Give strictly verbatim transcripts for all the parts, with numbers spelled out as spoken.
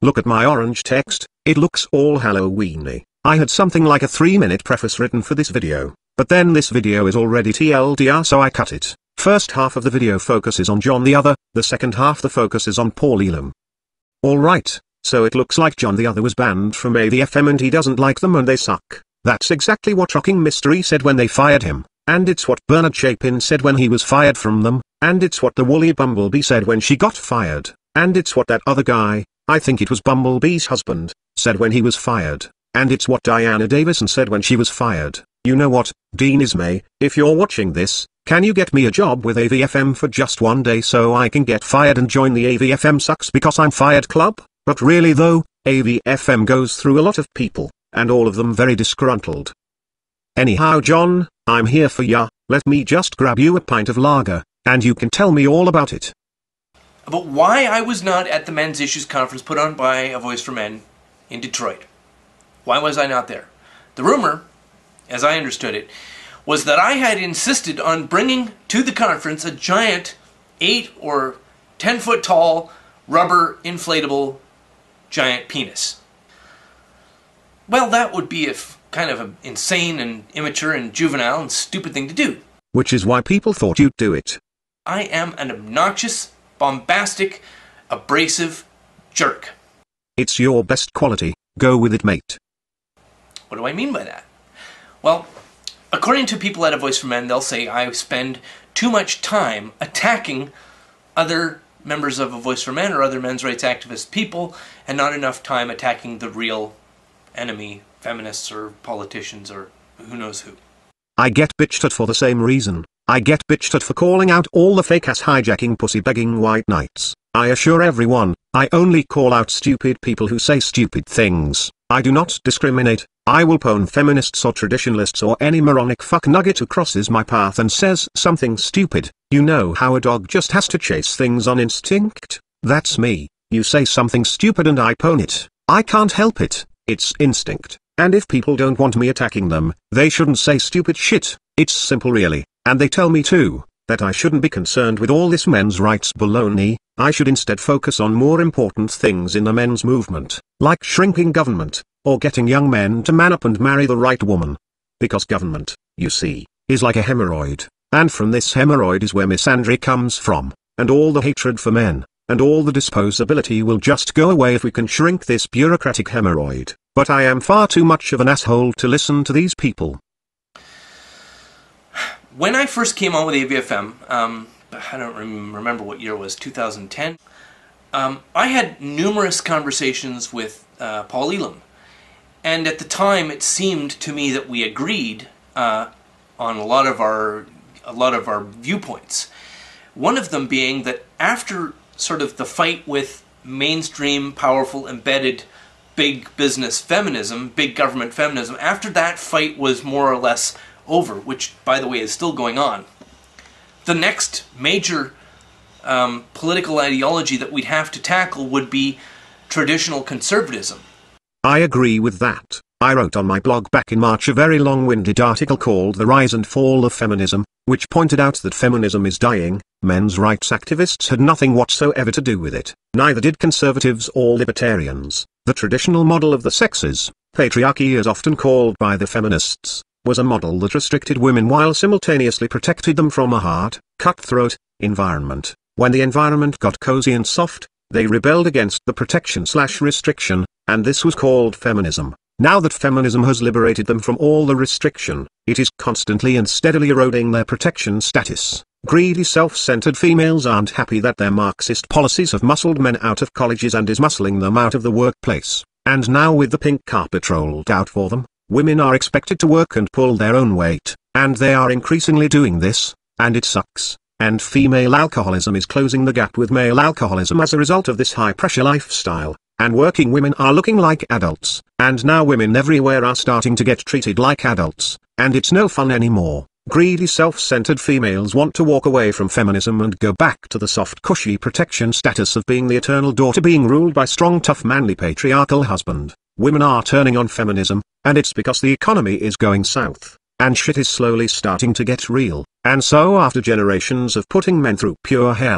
Look at my orange text, it looks all Halloweeny. I had something like a three minute preface written for this video, but then this video is already T L D R, so I cut it. First half of the video focuses on John the Other, the second half the focus is on Paul Elam. Alright, so it looks like John the Other was banned from A V F M and he doesn't like them and they suck. That's exactly what Rocking Mystery said when they fired him, and it's what Bernard Chapin said when he was fired from them, and it's what the Woolly Bumblebee said when she got fired, and it's what that other guy, I think it was Bumblebee's husband, said when he was fired, and it's what Diana Davison said when she was fired. You know what, Dean Ismay, if you're watching this, can you get me a job with A V F M for just one day so I can get fired and join the A V F M Sucks Because I'm Fired club? But really though, A V F M goes through a lot of people, and all of them very disgruntled. Anyhow John, I'm here for ya, let me just grab you a pint of lager, and you can tell me all about it. About why I was not at the Men's Issues Conference put on by A Voice for Men in Detroit. Why was I not there? The rumor, as I understood it, was that I had insisted on bringing to the conference a giant eight or ten foot tall rubber inflatable giant penis. Well, that would be a f kind of an insane and immature and juvenile and stupid thing to do. Which is why people thought you'd do it. I am an obnoxious, bombastic, abrasive jerk. It's your best quality, go with it mate. What do I mean by that? Well, according to people at A Voice for Men, they'll say I spend too much time attacking other members of A Voice for Men or other men's rights activist people, and not enough time attacking the real enemy, feminists or politicians or who knows who. I get bitched at for the same reason. I get bitched at for calling out all the fake-ass hijacking pussy-begging white knights. I assure everyone, I only call out stupid people who say stupid things. I do not discriminate. I will pwn feminists or traditionalists or any moronic fucknugget who crosses my path and says something stupid. You know how a dog just has to chase things on instinct? That's me. You say something stupid and I pwn it. I can't help it. It's instinct. And if people don't want me attacking them, they shouldn't say stupid shit. It's simple really. And they tell me too, that I shouldn't be concerned with all this men's rights baloney. I should instead focus on more important things in the men's movement, like shrinking government, or getting young men to man up and marry the right woman. Because government, you see, is like a hemorrhoid, and from this hemorrhoid is where misandry comes from, and all the hatred for men, and all the disposability will just go away if we can shrink this bureaucratic hemorrhoid. But I am far too much of an asshole to listen to these people. When I first came on with A V F M, um, I don't rem remember what year it was, two thousand ten, um, I had numerous conversations with uh, Paul Elam. And at the time it seemed to me that we agreed uh, on a lot of our a lot of our viewpoints. One of them being that after sort of the fight with mainstream, powerful, embedded big business feminism, big government feminism, after that fight was more or less over, which, by the way, is still going on, the next major um, political ideology that we'd have to tackle would be traditional conservatism. I agree with that. I wrote on my blog back in March a very long-winded article called The Rise and Fall of Feminism, which pointed out that feminism is dying. Men's rights activists had nothing whatsoever to do with it. Neither did conservatives or libertarians. The traditional model of the sexes, patriarchy as often called by the feminists, was a model that restricted women while simultaneously protected them from a hard, cutthroat environment. When the environment got cozy and soft, they rebelled against the protection slash restriction, and this was called feminism. Now that feminism has liberated them from all the restriction, it is constantly and steadily eroding their protection status. Greedy self-centered females aren't happy that their Marxist policies have muscled men out of colleges and is muscling them out of the workplace, and now with the pink carpet rolled out for them, women are expected to work and pull their own weight, and they are increasingly doing this, and it sucks. And female alcoholism is closing the gap with male alcoholism as a result of this high-pressure lifestyle, and working women are looking like adults, and now women everywhere are starting to get treated like adults, and it's no fun anymore. Greedy self-centered females want to walk away from feminism and go back to the soft cushy protection status of being the eternal daughter being ruled by strong tough manly patriarchal husband. Women are turning on feminism, and it's because the economy is going south, and shit is slowly starting to get real, and so after generations of putting men through pure hell,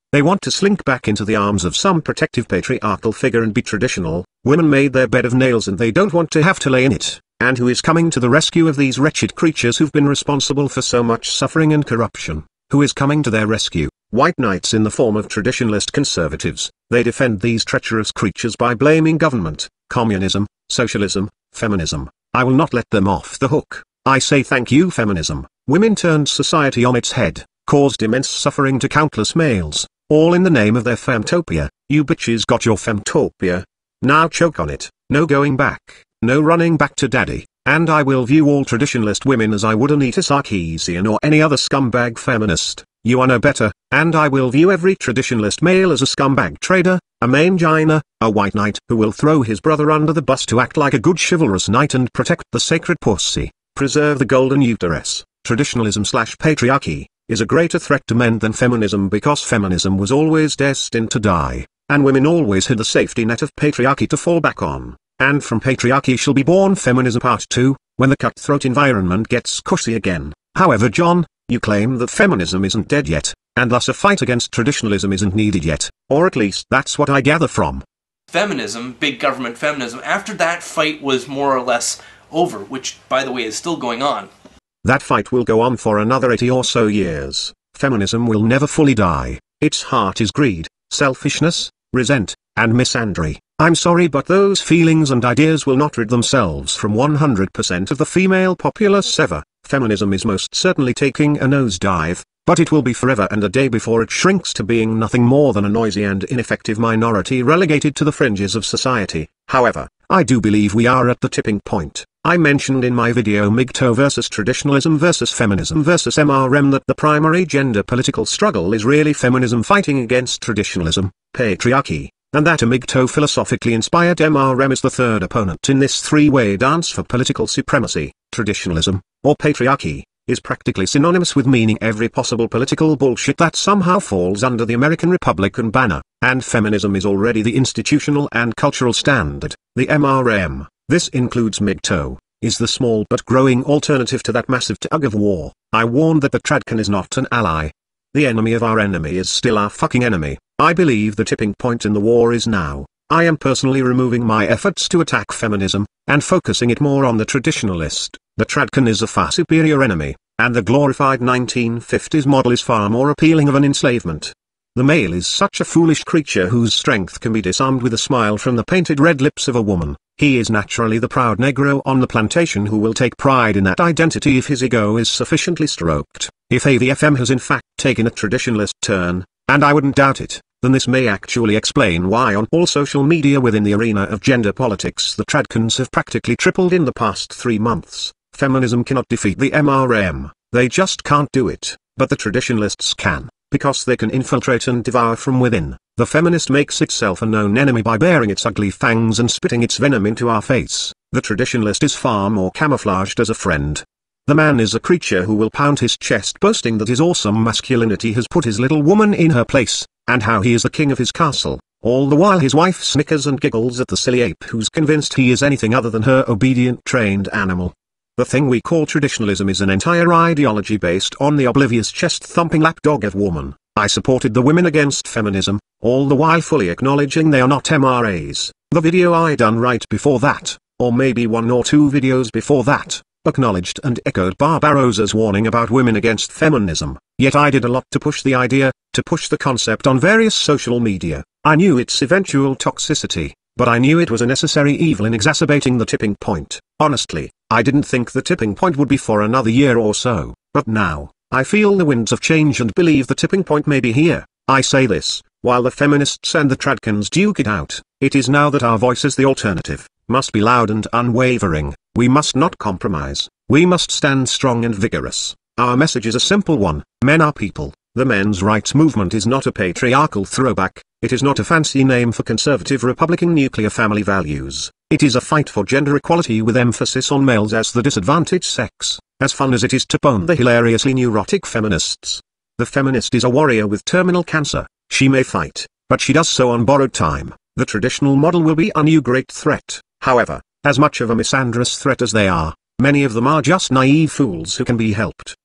They want to slink back into the arms of some protective patriarchal figure and be traditional. Women made their bed of nails and they don't want to have to lay in it. And who is coming to the rescue of these wretched creatures who've been responsible for so much suffering and corruption? Who is coming to their rescue? White knights in the form of traditionalist conservatives. They defend these treacherous creatures by blaming government, communism, socialism, feminism. I will not let them off the hook. I say thank you feminism. Women turned society on its head, caused immense suffering to countless males, all in the name of their femtopia. You bitches got your femtopia. Now choke on it. No going back, no running back to daddy. And I will view all traditionalist women as I would Anita Sarkeesian or any other scumbag feminist. You are no better, and I will view every traditionalist male as a scumbag trader, a mangina, a white knight who will throw his brother under the bus to act like a good chivalrous knight and protect the sacred pussy, preserve the golden uterus. Traditionalism slash patriarchy is a greater threat to men than feminism because feminism was always destined to die, and women always had the safety net of patriarchy to fall back on. And from patriarchy shall be born feminism part two, when the cutthroat environment gets cushy again. However, John, you claim that feminism isn't dead yet, and thus a fight against traditionalism isn't needed yet, or at least that's what I gather from feminism, big government feminism. After that fight was more or less over, which, by the way, is still going on. That fight will go on for another eighty or so years. Feminism will never fully die. Its heart is greed, selfishness, resent, and misandry. I'm sorry, but those feelings and ideas will not rid themselves from one hundred percent of the female populace ever. Feminism is most certainly taking a nosedive, but it will be forever and a day before it shrinks to being nothing more than a noisy and ineffective minority relegated to the fringes of society. However, I do believe we are at the tipping point. I mentioned in my video M G T O versus traditionalism versus feminism versus M R M that the primary gender political struggle is really feminism fighting against traditionalism, patriarchy, and that a M G T O philosophically inspired M R M is the third opponent in this three-way dance for political supremacy. Traditionalism, or patriarchy, is practically synonymous with meaning every possible political bullshit that somehow falls under the American Republican banner, and feminism is already the institutional and cultural standard. The M R M, this includes M G T O, is the small but growing alternative to that massive tug of war. I warned that the Tradcan is not an ally. The enemy of our enemy is still our fucking enemy. I believe the tipping point in the war is now. I am personally removing my efforts to attack feminism, and focusing it more on the traditionalist. The Tradcan is a far superior enemy, and the glorified nineteen fifties model is far more appealing of an enslavement. The male is such a foolish creature whose strength can be disarmed with a smile from the painted red lips of a woman. He is naturally the proud Negro on the plantation who will take pride in that identity if his ego is sufficiently stroked. If A V F M has in fact taken a traditionalist turn, and I wouldn't doubt it, then this may actually explain why on all social media within the arena of gender politics the Tradcans have practically tripled in the past three months. Feminism cannot defeat the M R M, they just can't do it, but the traditionalists can, because they can infiltrate and devour from within. The feminist makes itself a known enemy by baring its ugly fangs and spitting its venom into our face. The traditionalist is far more camouflaged as a friend. The man is a creature who will pound his chest boasting that his awesome masculinity has put his little woman in her place, and how he is the king of his castle, all the while his wife snickers and giggles at the silly ape who's convinced he is anything other than her obedient trained animal. The thing we call traditionalism is an entire ideology based on the oblivious chest-thumping lapdog of woman. I supported the women against feminism, all the while fully acknowledging they are not M R As. The video I done right before that, or maybe one or two videos before that, acknowledged and echoed Barbarossa's warning about women against feminism. Yet I did a lot to push the idea, to push the concept on various social media. I knew its eventual toxicity, but I knew it was a necessary evil in exacerbating the tipping point. Honestly, I didn't think the tipping point would be for another year or so, but now, I feel the winds of change and believe the tipping point may be here. I say this, while the feminists and the Tradcans duke it out, it is now that our voice as the alternative, must be loud and unwavering. We must not compromise. We must stand strong and vigorous. Our message is a simple one: men are people. The men's rights movement is not a patriarchal throwback. It is not a fancy name for conservative Republican nuclear family values. It is a fight for gender equality with emphasis on males as the disadvantaged sex, as fun as it is to pwn the hilariously neurotic feminists. The feminist is a warrior with terminal cancer. She may fight, but she does so on borrowed time. The traditional model will be a new great threat. However, as much of a misandrous threat as they are, many of them are just naive fools who can be helped.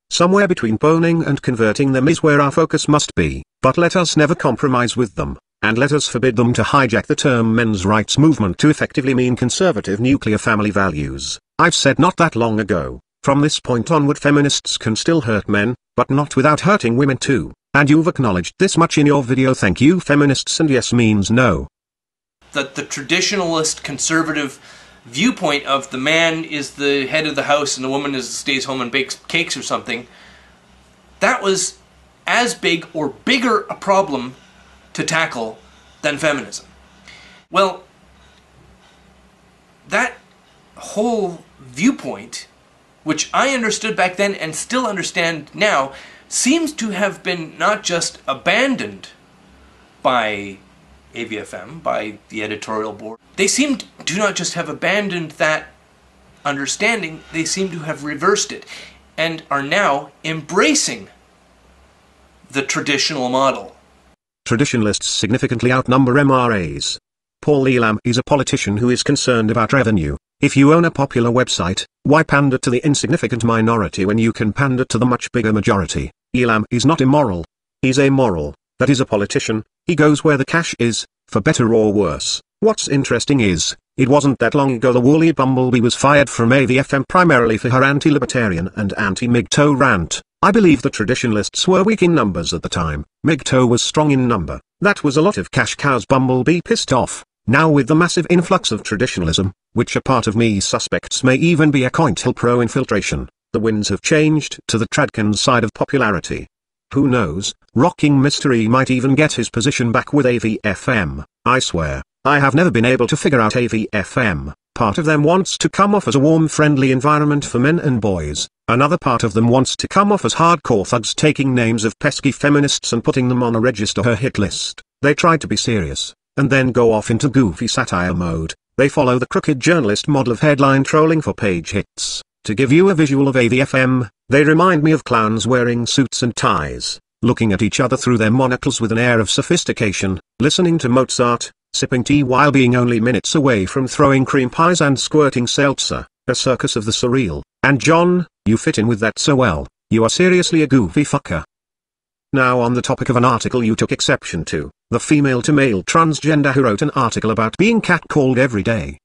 Somewhere between boning and converting them is where our focus must be, but let us never compromise with them, and let us forbid them to hijack the term men's rights movement to effectively mean conservative nuclear family values. I've said not that long ago, from this point onward feminists can still hurt men, but not without hurting women too, and you've acknowledged this much in your video. Thank you feminists, and yes means no. That the traditionalist conservative viewpoint of the man is the head of the house and the woman is stays home and bakes cakes or something, that was as big or bigger a problem to tackle than feminism. Well, that whole viewpoint, which I understood back then and still understand now, seems to have been not just abandoned by A V F M, by the editorial board. They seem to not just have abandoned that understanding, they seem to have reversed it and are now embracing the traditional model. Traditionalists significantly outnumber M R As. Paul Elam is a politician who is concerned about revenue. If you own a popular website, why pander to the insignificant minority when you can pander to the much bigger majority? Elam is not immoral. He's amoral. That is a politician. He goes where the cash is, for better or worse. What's interesting is, it wasn't that long ago the woolly bumblebee was fired from A V F M primarily for her anti-libertarian and anti-M G T O rant. I believe the traditionalists were weak in numbers at the time. M G T O was strong in number. That was a lot of cash cows Bumblebee pissed off. Now with the massive influx of traditionalism, which a part of me suspects may even be a COINTELPRO infiltration, the winds have changed to the Tradcan's side of popularity. Who knows, Rocking Mystery might even get his position back with A V F M. I swear, I have never been able to figure out A V F M. Part of them wants to come off as a warm friendly environment for men and boys. Another part of them wants to come off as hardcore thugs taking names of pesky feminists and putting them on a register her hit list. They try to be serious, and then go off into goofy satire mode. They follow the crooked journalist model of headline trolling for page hits. To give you a visual of A V F M, they remind me of clowns wearing suits and ties, looking at each other through their monocles with an air of sophistication, listening to Mozart, sipping tea while being only minutes away from throwing cream pies and squirting seltzer, a circus of the surreal. And John, you fit in with that so well. You are seriously a goofy fucker. Now on the topic of an article you took exception to, the female-to-male transgender who wrote an article about being catcalled every day.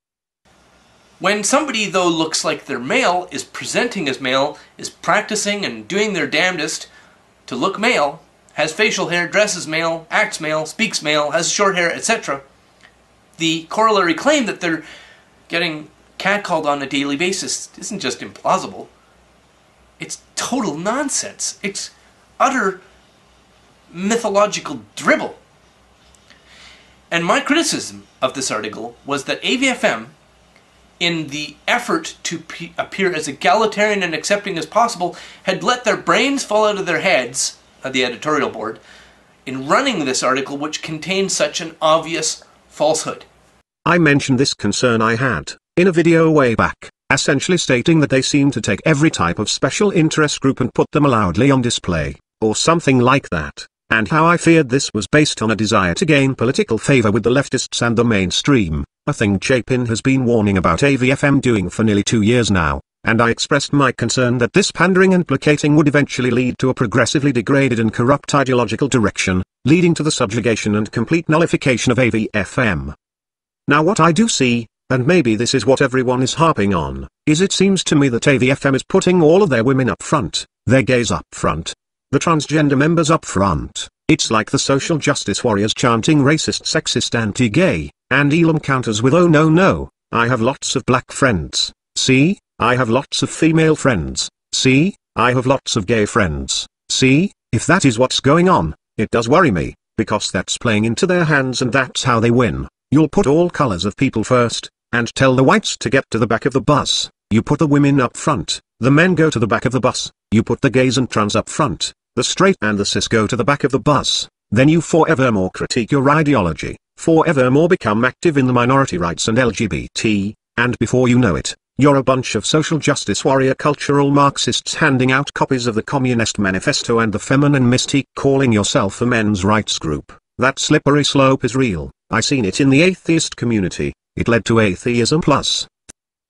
When somebody though looks like they're male, is presenting as male, is practicing and doing their damnedest to look male, has facial hair, dresses male, acts male, speaks male, has short hair, et cetera, the corollary claim that they're getting catcalled on a daily basis isn't just implausible. It's total nonsense. It's utter mythological dribble. And my criticism of this article was that A V F M, in the effort to p appear as egalitarian and accepting as possible, had let their brains fall out of their heads, at the editorial board, in running this article which contained such an obvious falsehood. I mentioned this concern I had, in a video way back, essentially stating that they seem to take every type of special interest group and put them loudly on display, or something like that, and how I feared this was based on a desire to gain political favor with the leftists and the mainstream, a thing Chapin has been warning about A V F M doing for nearly two years now, and I expressed my concern that this pandering and placating would eventually lead to a progressively degraded and corrupt ideological direction, leading to the subjugation and complete nullification of A V F M. Now what I do see, and maybe this is what everyone is harping on, is it seems to me that A V F M is putting all of their women up front, their gays up front, the transgender members up front. It's like the social justice warriors chanting racist, sexist, anti-gay, and Elam counters with oh no no, I have lots of black friends, see, I have lots of female friends, see, I have lots of gay friends, see, if that is what's going on, it does worry me, because that's playing into their hands and that's how they win. You'll put all colors of people first, and tell the whites to get to the back of the bus. You put the women up front, the men go to the back of the bus. You put the gays and trans up front, the straight and the cis go to the back of the bus. Then you forevermore critique your ideology, forevermore become active in the minority rights and L G B T, and before you know it, you're a bunch of social justice warrior cultural Marxists handing out copies of the Communist Manifesto and the feminine mystique calling yourself a men's rights group. That slippery slope is real. I seen it in the atheist community. It led to atheism plus.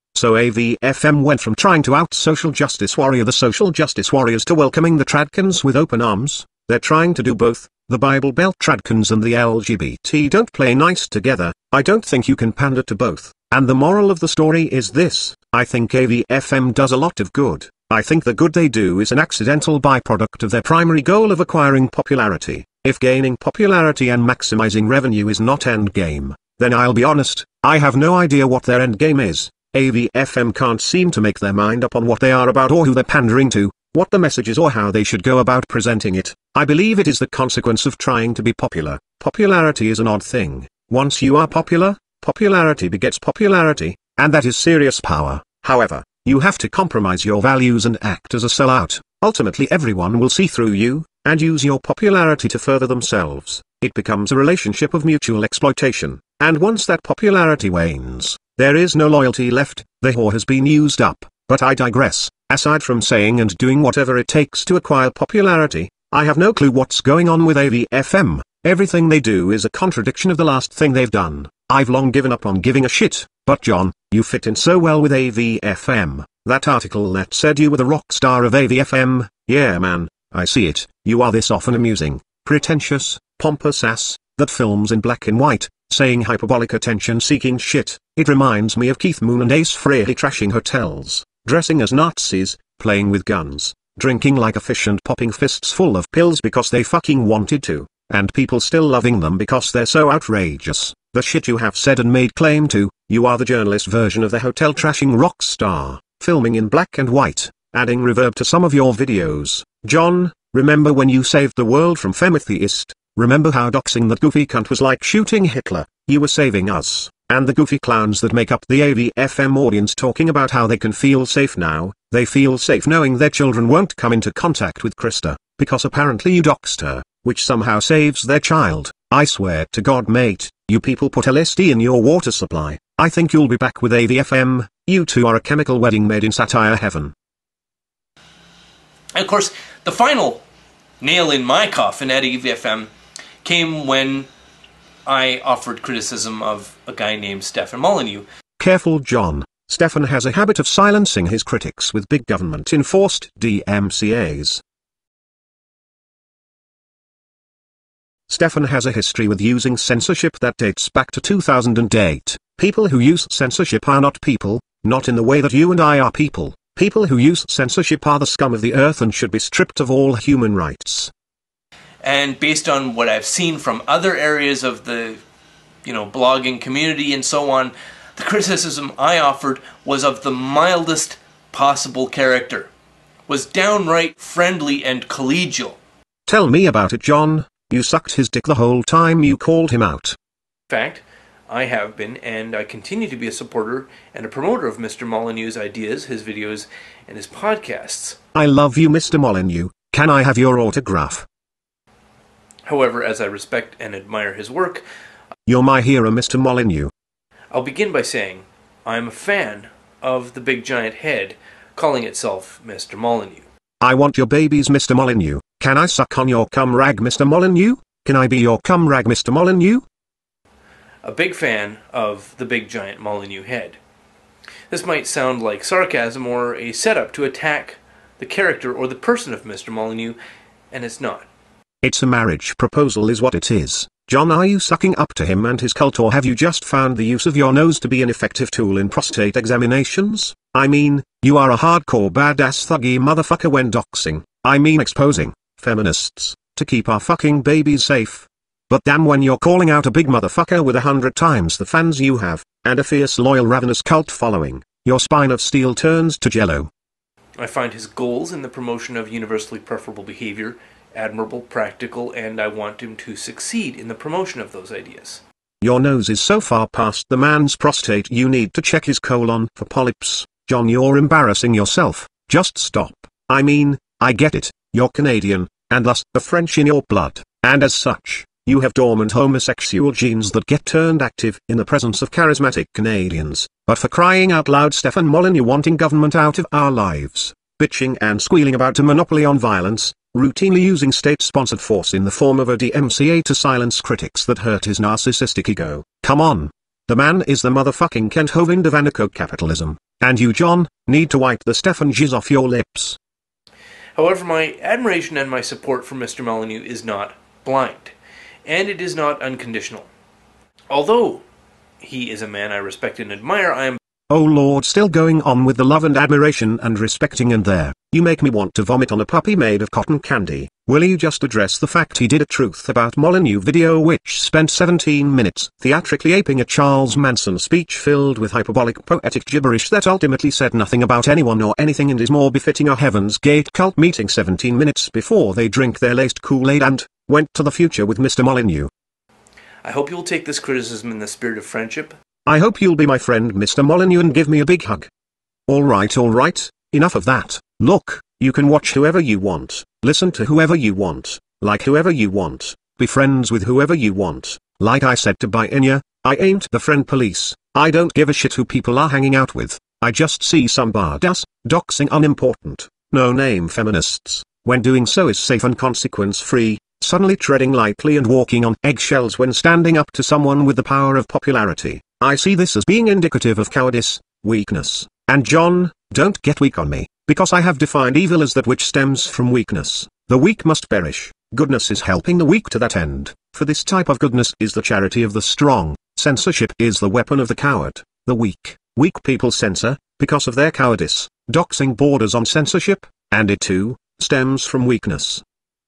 So A V F M went from trying to out social justice warrior the social justice warriors to welcoming the tradcans with open arms. They're trying to do both. The Bible Belt tradcans and the L G B T don't play nice together. I don't think you can pander to both. And the moral of the story is this: I think A V F M does a lot of good. I think the good they do is an accidental byproduct of their primary goal of acquiring popularity. If gaining popularity and maximizing revenue is not endgame, then I'll be honest, I have no idea what their endgame is. A V F M can't seem to make their mind up on what they are about or who they're pandering to, what the message is or how they should go about presenting it. I believe it is the consequence of trying to be popular. Popularity is an odd thing. Once you are popular, popularity begets popularity, and that is serious power. However, you have to compromise your values and act as a sellout. Ultimately everyone will see through you, and use your popularity to further themselves. It becomes a relationship of mutual exploitation, and once that popularity wanes, there is no loyalty left, the whore has been used up. But I digress. Aside from saying and doing whatever it takes to acquire popularity, I have no clue what's going on with A V F M. Everything they do is a contradiction of the last thing they've done. I've long given up on giving a shit, but John, you fit in so well with A V F M. That article that said you were the rock star of A V F M, yeah man, I see it. You are this often amusing, pretentious, pompous ass, that films in black and white, saying hyperbolic attention-seeking shit. It reminds me of Keith Moon and Ace Frehley trashing hotels, dressing as Nazis, playing with guns, drinking like a fish and popping fists full of pills because they fucking wanted to, and people still loving them because they're so outrageous. The shit you have said and made claim to, you are the journalist version of the hotel trashing rock star, filming in black and white, adding reverb to some of your videos. John, remember when you saved the world from Femitheist? Remember how doxing that goofy cunt was like shooting Hitler? You were saving us. And the goofy clowns that make up the A V F M audience talking about how they can feel safe now. They feel safe knowing their children won't come into contact with Krista, because apparently you doxed her, which somehow saves their child. I swear to God mate, you people put L S D in your water supply. I think you'll be back with A V F M. You two are a chemical wedding made in satire heaven. And of course, the final nail in my coffin at A V F M came when I offered criticism of a guy named Stefan Molyneux. Careful John, Stefan has a habit of silencing his critics with big government-enforced D M C As. Stefan has a history with using censorship that dates back to two thousand eight. People who use censorship are not people, not in the way that you and I are people. People who use censorship are the scum of the earth and should be stripped of all human rights. And based on what I've seen from other areas of the, you know, blogging community and so on, the criticism I offered was of the mildest possible character. Was downright friendly and collegial. Tell me about it, John. You sucked his dick the whole time you called him out. In fact, I have been, and I continue to be a supporter and a promoter of Mister Molyneux's ideas, his videos, and his podcasts. I love you, Mister Molyneux. Can I have your autograph? However, as I respect and admire his work, you're my hero, Mister Molyneux. I'll begin by saying I'm a fan of the big giant head calling itself Mister Molyneux. I want your babies, Mister Molyneux. Can I suck on your cum rag, Mister Molyneux? Can I be your cum rag, Mister Molyneux? A big fan of the big giant Molyneux head. This might sound like sarcasm or a setup to attack the character or the person of Mister Molyneux, and it's not. It's a marriage proposal is what it is. John, are you sucking up to him and his cult, or have you just found the use of your nose to be an effective tool in prostate examinations? I mean, you are a hardcore badass thuggy motherfucker when doxing, I mean exposing, feminists, to keep our fucking babies safe. But damn when you're calling out a big motherfucker with a hundred times the fans you have, and a fierce loyal ravenous cult following, your spine of steel turns to jello. I find his goals in the promotion of universally preferable behavior admirable, practical, and I want him to succeed in the promotion of those ideas. Your nose is so far past the man's prostate you need to check his colon for polyps. John, you're embarrassing yourself. Just stop. I mean, I get it, you're Canadian, and thus the French in your blood, and as such, you have dormant homosexual genes that get turned active in the presence of charismatic Canadians. But for crying out loud, Stefan Molyneux wanting government out of our lives, bitching and squealing about a monopoly on violence, routinely using state-sponsored force in the form of a D M C A to silence critics that hurt his narcissistic ego. Come on. The man is the motherfucking Kent Hovind of anarcho-capitalism. And you, John, need to wipe the Stefan jizz off your lips. However, my admiration and my support for Mister Molyneux is not blind, and it is not unconditional. Although he is a man I respect and admire, I am... Oh Lord, still going on with the love and admiration and respecting, and there, you make me want to vomit on a puppy made of cotton candy. Will you just address the fact he did a Truth About Molyneux video which spent seventeen minutes theatrically aping a Charles Manson speech filled with hyperbolic poetic gibberish that ultimately said nothing about anyone or anything and is more befitting a Heaven's Gate cult meeting seventeen minutes before they drink their laced Kool-Aid and went to the future with Mister Molyneux? I hope you'll take this criticism in the spirit of friendship. I hope you'll be my friend Mister Molyneux and give me a big hug. Alright alright, enough of that. Look, you can watch whoever you want, listen to whoever you want, like whoever you want, be friends with whoever you want. Like I said to Bienya, I ain't the friend police. I don't give a shit who people are hanging out with. I just see some badass, doxing unimportant, no-name feminists, when doing so is safe and consequence-free, suddenly treading lightly and walking on eggshells when standing up to someone with the power of popularity. I see this as being indicative of cowardice, weakness, and John, don't get weak on me, because I have defined evil as that which stems from weakness. The weak must perish. Goodness is helping the weak to that end, for this type of goodness is the charity of the strong. Censorship is the weapon of the coward, the weak. Weak people censor, because of their cowardice. Doxing borders on censorship, and it too, stems from weakness.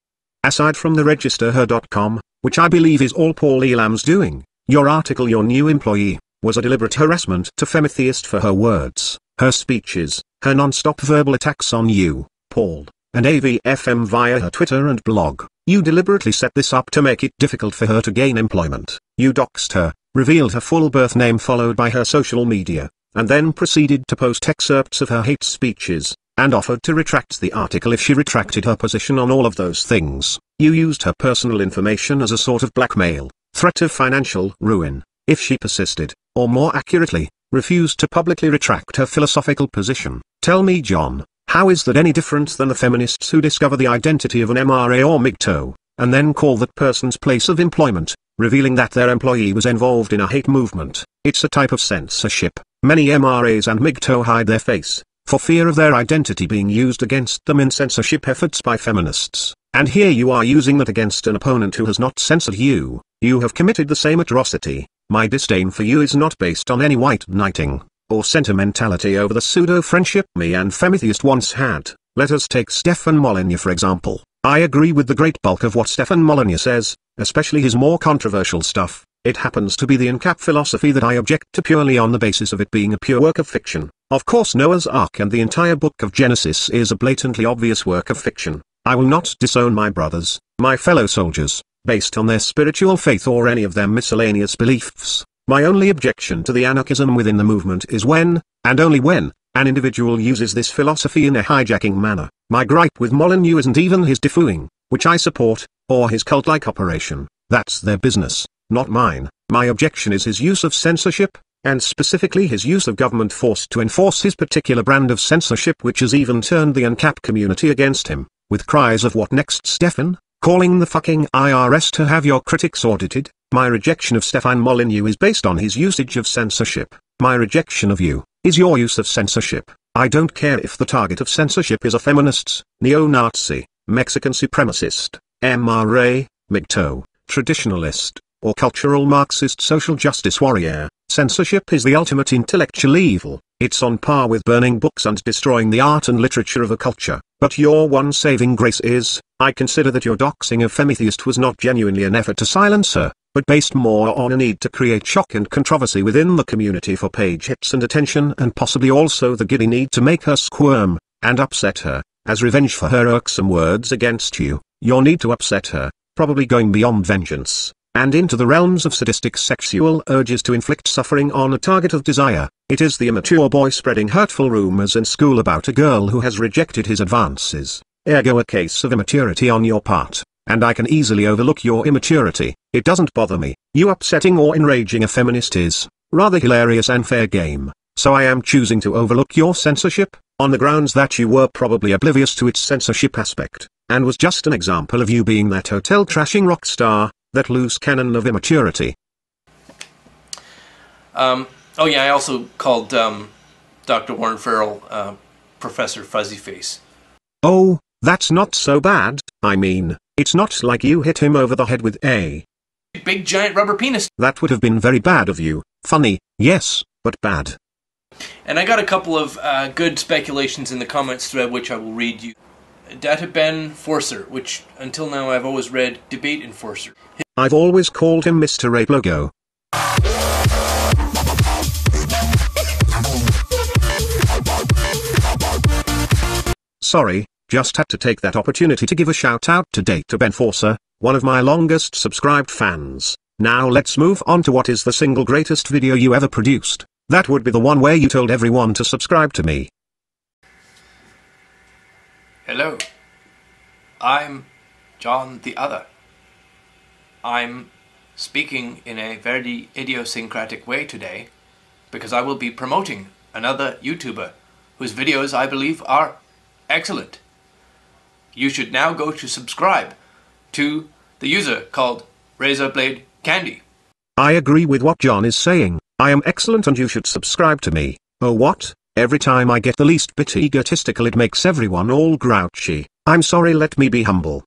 Aside from the register her dot com, which I believe is all Paul Elam's doing, your article Your New Employee, was a deliberate harassment to Femitheist for her words, her speeches, her non-stop verbal attacks on you, Paul, and A V F M via her Twitter and blog. You deliberately set this up to make it difficult for her to gain employment. You doxed her, revealed her full birth name followed by her social media, and then proceeded to post excerpts of her hate speeches, and offered to retract the article if she retracted her position on all of those things. You used her personal information as a sort of blackmail, threat of financial ruin, if she persisted, or more accurately, refused to publicly retract her philosophical position. Tell me, John, how is that any different than the feminists who discover the identity of an M R A or M G T O, and then call that person's place of employment, revealing that their employee was involved in a hate movement? It's a type of censorship. Many M R As and M G T O hide their face, for fear of their identity being used against them in censorship efforts by feminists. And here you are using that against an opponent who has not censored you. You have committed the same atrocity. My disdain for you is not based on any white knighting, or sentimentality over the pseudo-friendship me and Femitheist once had. Let us take Stefan Molyneux for example. I agree with the great bulk of what Stefan Molyneux says, especially his more controversial stuff. It happens to be the ANCAP philosophy that I object to purely on the basis of it being a pure work of fiction. Of course Noah's Ark and the entire book of Genesis is a blatantly obvious work of fiction. I will not disown my brothers, my fellow soldiers, based on their spiritual faith or any of their miscellaneous beliefs. My only objection to the anarchism within the movement is when, and only when, an individual uses this philosophy in a hijacking manner. My gripe with Molyneux isn't even his defooing, which I support, or his cult-like operation. That's their business, not mine. My objection is his use of censorship, and specifically his use of government force to enforce his particular brand of censorship, which has even turned the ANCAP community against him, with cries of "What next, Stefan?" calling the fucking I R S to have your critics audited. My rejection of Stefan Molyneux is based on his usage of censorship. My rejection of you is your use of censorship. I don't care if the target of censorship is a feminist, neo-Nazi, Mexican supremacist, M R A, M G T O, traditionalist, or cultural Marxist social justice warrior. Censorship is the ultimate intellectual evil. It's on par with burning books and destroying the art and literature of a culture. But your one saving grace is, I consider that your doxing of Femitheist was not genuinely an effort to silence her, but based more on a need to create shock and controversy within the community for page hits and attention, and possibly also the giddy need to make her squirm, and upset her, as revenge for her irksome words against you. Your need to upset her, probably going beyond vengeance, and into the realms of sadistic sexual urges to inflict suffering on a target of desire. It is the immature boy spreading hurtful rumors in school about a girl who has rejected his advances, ergo a case of immaturity on your part, and I can easily overlook your immaturity. It doesn't bother me. You upsetting or enraging a feminist is, rather hilarious and fair game, so I am choosing to overlook your censorship, on the grounds that you were probably oblivious to its censorship aspect, and was just an example of you being that hotel trashing rock star, that loose cannon of immaturity. Um, oh yeah, I also called um, Doctor Warren Farrell, uh, Professor Fuzzyface. Oh, that's not so bad. I mean, it's not like you hit him over the head with a big giant rubber penis. That would have been very bad of you. Funny, yes, but bad. And I got a couple of uh, good speculations in the comments thread, which I will read you. Data Ben Forcer, which until now I've always read Debate Enforcer. I've always called him Mister Rape Logo. Sorry, just had to take that opportunity to give a shout out to Data Ben Forcer, one of my longest subscribed fans. Now let's move on to what is the single greatest video you ever produced. That would be the one where you told everyone to subscribe to me. Hello, I'm John the Other. I'm speaking in a very idiosyncratic way today because I will be promoting another YouTuber whose videos I believe are excellent. You should now go to subscribe to the user called Razorblade Candy. I agree with what John is saying. I am excellent and you should subscribe to me. Oh what? Every time I get the least bit egotistical it makes everyone all grouchy. I'm sorry, let me be humble.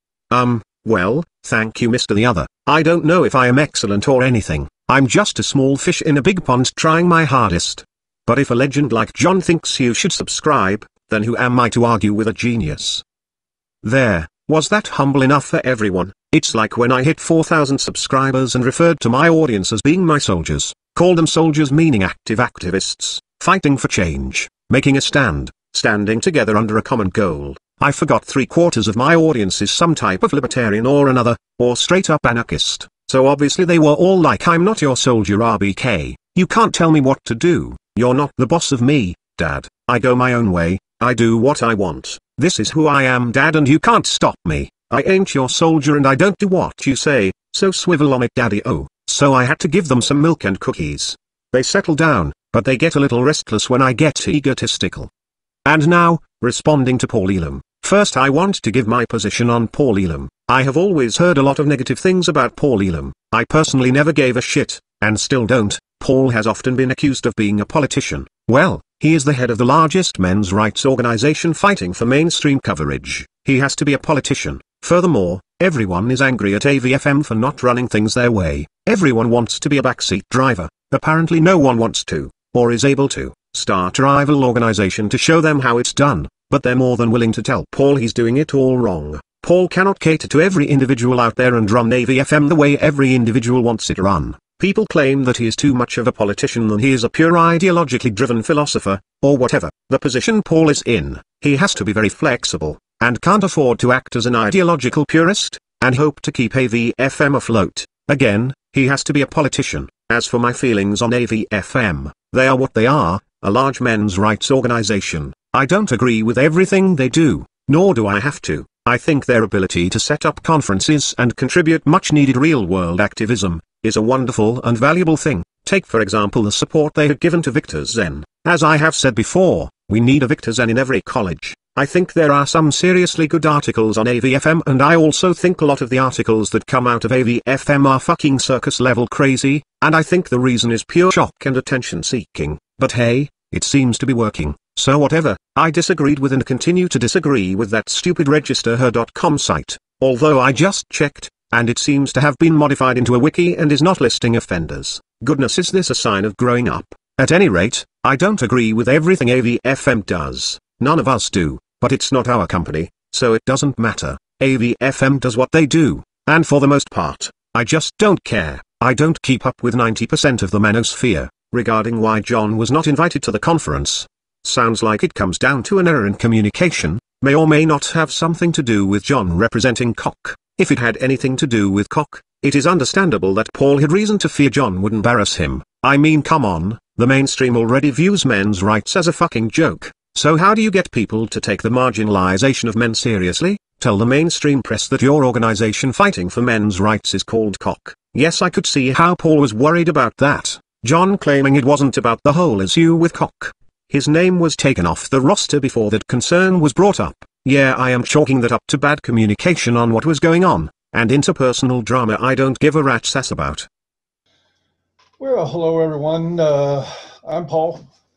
Um, well, thank you Mister the Other. I don't know if I am excellent or anything. I'm just a small fish in a big pond trying my hardest. But if a legend like John thinks you should subscribe, then who am I to argue with a genius? There, was that humble enough for everyone? It's like when I hit four thousand subscribers and referred to my audience as being my soldiers, called them soldiers meaning active activists, fighting for change, making a stand, standing together under a common goal. I forgot three quarters of my audience is some type of libertarian or another, or straight up anarchist, so obviously they were all like, I'm not your soldier R B K, you can't tell me what to do, you're not the boss of me, Dad, I go my own way, I do what I want, this is who I am Dad and you can't stop me, I ain't your soldier and I don't do what you say, so swivel on it Daddy oh, so I had to give them some milk and cookies. They settle down, but they get a little restless when I get egotistical. And now, responding to Paul Elam. First I want to give my position on Paul Elam. I have always heard a lot of negative things about Paul Elam. I personally never gave a shit, and still don't. Paul has often been accused of being a politician. Well, he is the head of the largest men's rights organization fighting for mainstream coverage. He has to be a politician. Furthermore, everyone is angry at A V F M for not running things their way. Everyone wants to be a backseat driver. Apparently no one wants to, or is able to, start a rival organization to show them how it's done. But they're more than willing to tell Paul he's doing it all wrong. Paul cannot cater to every individual out there and run A V F M the way every individual wants it run. People claim that he is too much of a politician and he is a pure ideologically driven philosopher, or whatever. The position Paul is in, he has to be very flexible, and can't afford to act as an ideological purist, and hope to keep A V F M afloat. Again, he has to be a politician. As for my feelings on A V F M, they are what they are, a large men's rights organization. I don't agree with everything they do, nor do I have to. I think their ability to set up conferences and contribute much-needed real-world activism is a wonderful and valuable thing. Take for example the support they have given to Victor Zen. As I have said before, we need a Victor Zen in every college. I think there are some seriously good articles on A V F M and I also think a lot of the articles that come out of A V F M are fucking circus-level crazy, and I think the reason is pure shock and attention-seeking. But hey, it seems to be working. So whatever, I disagreed with and continue to disagree with that stupid register her dot com site, although I just checked, and it seems to have been modified into a wiki and is not listing offenders. Goodness, is this a sign of growing up? At any rate, I don't agree with everything A V F M does, none of us do, but it's not our company, so it doesn't matter. A V F M does what they do, and for the most part, I just don't care. I don't keep up with ninety percent of the manosphere, regarding why John was not invited to the conference. Sounds like it comes down to an error in communication, may or may not have something to do with John representing cock. If it had anything to do with cock, it is understandable that Paul had reason to fear John would embarrass him. I mean come on, the mainstream already views men's rights as a fucking joke, so how do you get people to take the marginalization of men seriously? Tell the mainstream press that your organization fighting for men's rights is called cock. Yes, I could see how Paul was worried about that. John claiming it wasn't about the whole issue with cock. His name was taken off the roster before that concern was brought up. Yeah, I am chalking that up to bad communication on what was going on, and interpersonal drama I don't give a rat's ass about. Well, hello everyone. Uh, I'm Paul.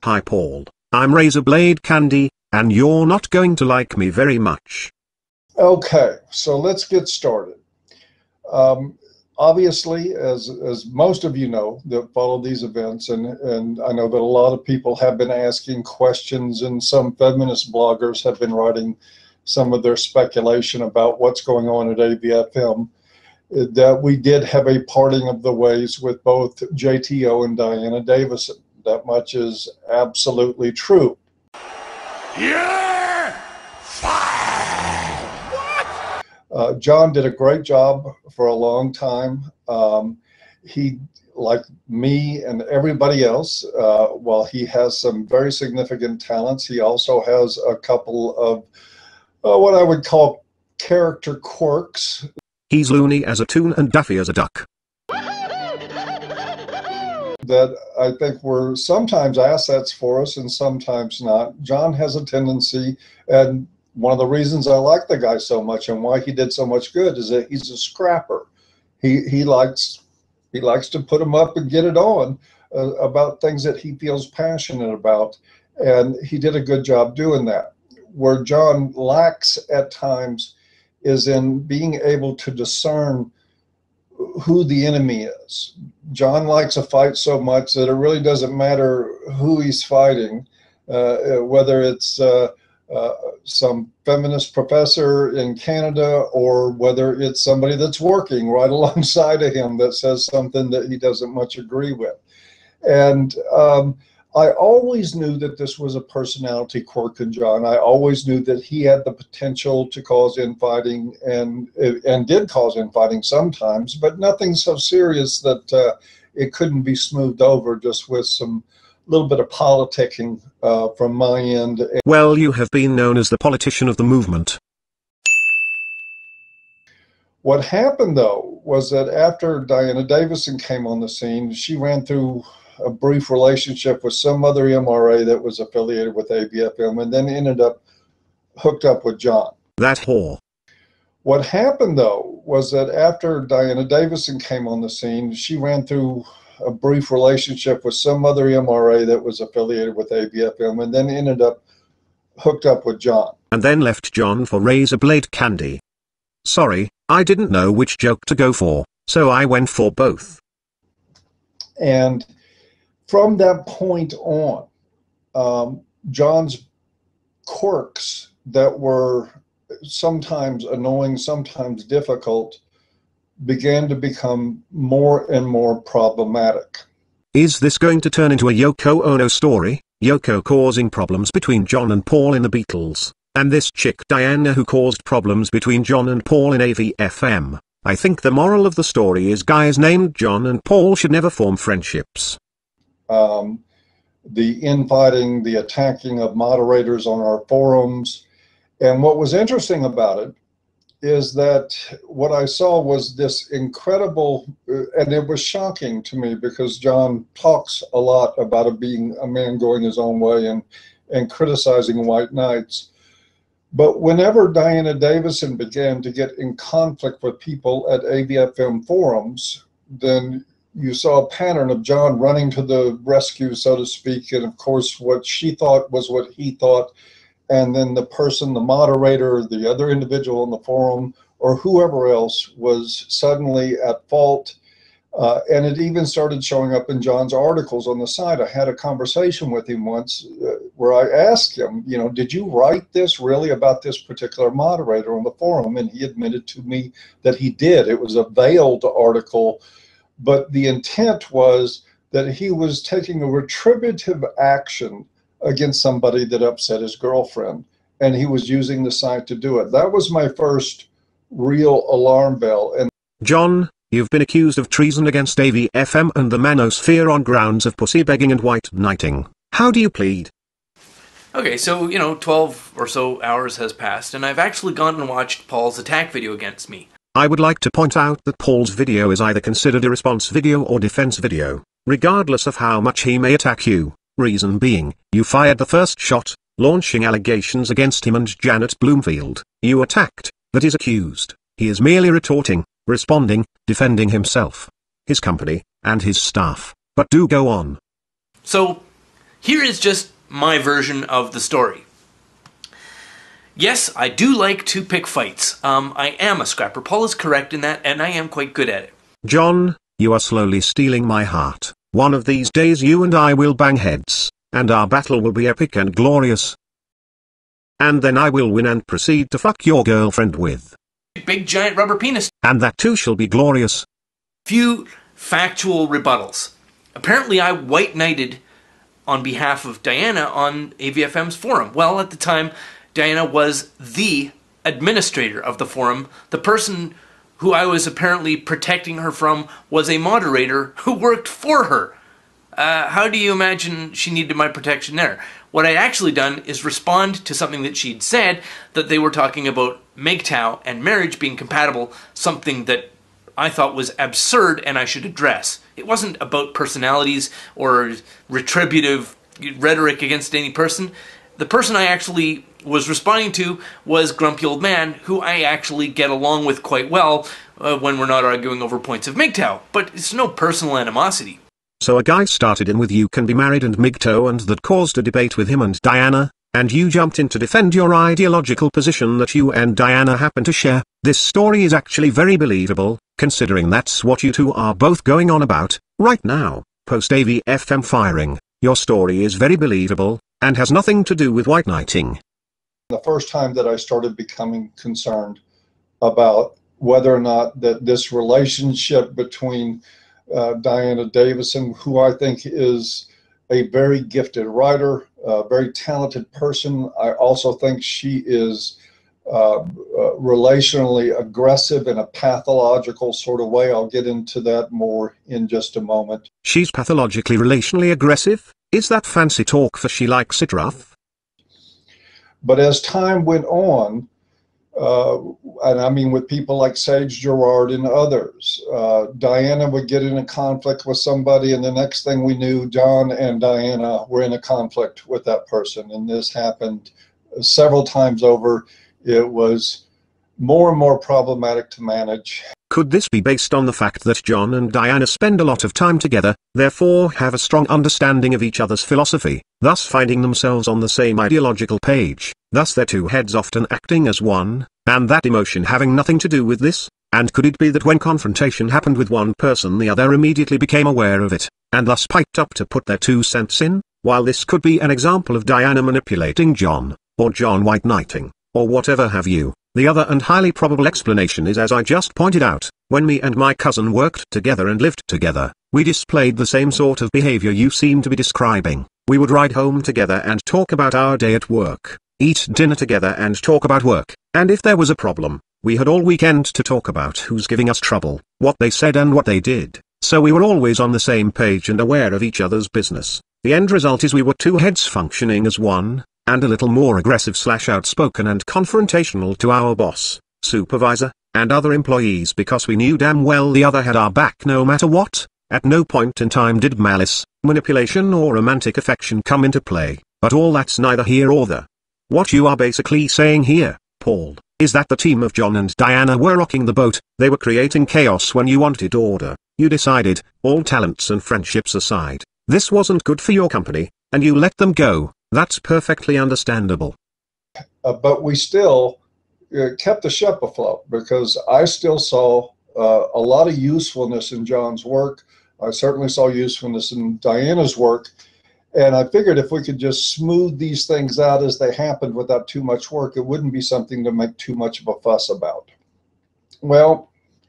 Hi Paul, I'm Razor Blade Candy, and you're not going to like me very much. Okay, so let's get started. Um, obviously, as as most of you know that follow these events, and, and I know that a lot of people have been asking questions, and some feminist bloggers have been writing some of their speculation about what's going on at A V F M, that we did have a parting of the ways with both J T O and Diana Davison. That much is absolutely true. You're fired! What? Uh, John did a great job for a long time. Um, he, like me and everybody else, uh, while he has some very significant talents, he also has a couple of uh, what I would call character quirks. He's loony as a toon and daffy as a duck. That I think were sometimes assets for us and sometimes not. John has a tendency, and one of the reasons I like the guy so much and why he did so much good is that he's a scrapper. He he likes he likes to put them up and get it on uh, about things that he feels passionate about, and he did a good job doing that. Where John lacks at times is in being able to discern who the enemy is. John likes a fight so much that it really doesn't matter who he's fighting, uh, whether it's uh, uh, some feminist professor in Canada or whether it's somebody that's working right alongside of him that says something that he doesn't much agree with. And um, I always knew that this was a personality quirk in John. I always knew that he had the potential to cause infighting, and and did cause infighting sometimes, but nothing so serious that uh, it couldn't be smoothed over just with some little bit of politicking uh, from my end. Well, you have been known as the politician of the movement. What happened, though, was that after Diana Davison came on the scene, she ran through a brief relationship with some other M R A that was affiliated with A V F M, and then ended up hooked up with John. That whore. What happened, though, was that after Diana Davison came on the scene, she ran through a brief relationship with some other M R A that was affiliated with A V F M, and then ended up hooked up with John. And then left John for Razor Blade Candy. Sorry, I didn't know which joke to go for, so I went for both. And from that point on, um, John's quirks that were sometimes annoying, sometimes difficult, began to become more and more problematic. Is this going to turn into a Yoko Ono story? Yoko causing problems between John and Paul in the Beatles, and this chick Diana who caused problems between John and Paul in A V F M. I think the moral of the story is guys named John and Paul should never form friendships. Um, the infighting, the attacking of moderators on our forums. And what was interesting about it is that what I saw was this incredible, uh, and it was shocking to me because John talks a lot about it being a man going his own way and, and criticizing white knights. But whenever Diana Davison began to get in conflict with people at A V F M forums, then you saw a pattern of John running to the rescue, so to speak, and of course what she thought was what he thought, and then the person, the moderator, the other individual in the forum, or whoever else was suddenly at fault. Uh, and it even started showing up in John's articles on the site. I had a conversation with him once uh, where I asked him, you know, did you write this really about this particular moderator on the forum? And he admitted to me that he did. It was a veiled article, but the intent was that he was taking a retributive action against somebody that upset his girlfriend, and he was using the site to do it. That was my first real alarm bell. And John, you've been accused of treason against A V F M and the manosphere on grounds of pussy begging and white knighting. How do you plead? Okay, so, you know, twelve or so hours has passed, and I've actually gone and watched Paul's attack video against me. I would like to point out that Paul's video is either considered a response video or defense video, regardless of how much he may attack you. Reason being, you fired the first shot, launching allegations against him and Janet Bloomfield. You attacked, that is accused. He is merely retorting, responding, defending himself, his company, and his staff. But do go on. So, Here is just my version of the story. Yes, I do like to pick fights. Um, I am a scrapper. Paul is correct in that, and I am quite good at it. John, you are slowly stealing my heart. One of these days you and I will bang heads, and our battle will be epic and glorious. And then I will win and proceed to fuck your girlfriend with Big giant rubber penis. and that too shall be glorious. Few factual rebuttals. Apparently I white knighted on behalf of Diana on A V F M's forum. Well, at the time, Diana was the administrator of the forum. The person who I was apparently protecting her from was a moderator who worked for her. Uh, how do you imagine she needed my protection there? What I'd actually done is respond to something that she'd said, that they were talking about M G T O W and marriage being compatible, something that I thought was absurd and I should address. It wasn't about personalities or retributive rhetoric against any person. The person I actually was responding to was Grumpy Old Man, who I actually get along with quite well uh, when we're not arguing over points of M G T O W. But it's no personal animosity. So a guy started in with you can be married and M G T O W and that caused a debate with him and Diana, and you jumped in to defend your ideological position that you and Diana happen to share. This story is actually very believable, considering that's what you two are both going on about, right now, post A V F M firing. Your story is very believable, and has nothing to do with white knighting. The first time that I started becoming concerned about whether or not that this relationship between uh, Diana Davison, who I think is a very gifted writer, a very talented person. I also think she is uh, uh, relationally aggressive in a pathological sort of way. I'll get into that more in just a moment. She's pathologically relationally aggressive? Is that fancy talk for she likes it rough? But as time went on, uh, and I mean with people like Sage Gerard and others, uh, Diana would get in a conflict with somebody, and the next thing we knew, John and Diana were in a conflict with that person. And this happened several times over. It was more and more problematic to manage. Could this be based on the fact that John and Diana spend a lot of time together, therefore have a strong understanding of each other's philosophy, thus finding themselves on the same ideological page, thus their two heads often acting as one, and that emotion having nothing to do with this? And could it be that when confrontation happened with one person the other immediately became aware of it, and thus piped up to put their two cents in? While this could be an example of Diana manipulating John, or John white knighting, or whatever have you, the other and highly probable explanation is as I just pointed out, when me and my cousin worked together and lived together, we displayed the same sort of behavior you seem to be describing. We would ride home together and talk about our day at work, eat dinner together and talk about work, and if there was a problem, we had all weekend to talk about who's giving us trouble, what they said and what they did, so we were always on the same page and aware of each other's business. The end result is we were two heads functioning as one, and a little more aggressive slash outspoken and confrontational to our boss, supervisor, and other employees because we knew damn well the other had our back no matter what. At no point in time did malice, manipulation or romantic affection come into play, but all that's neither here or there. What you are basically saying here, Paul, is that the team of John and Diana were rocking the boat, they were creating chaos when you wanted order. You decided, all talents and friendships aside, this wasn't good for your company, and you let them go. That's perfectly understandable. Uh, but we still uh, kept the ship afloat because I still saw uh, a lot of usefulness in John's work. I certainly saw usefulness in Diana's work. And I figured if we could just smooth these things out as they happened without too much work, it wouldn't be something to make too much of a fuss about. Well,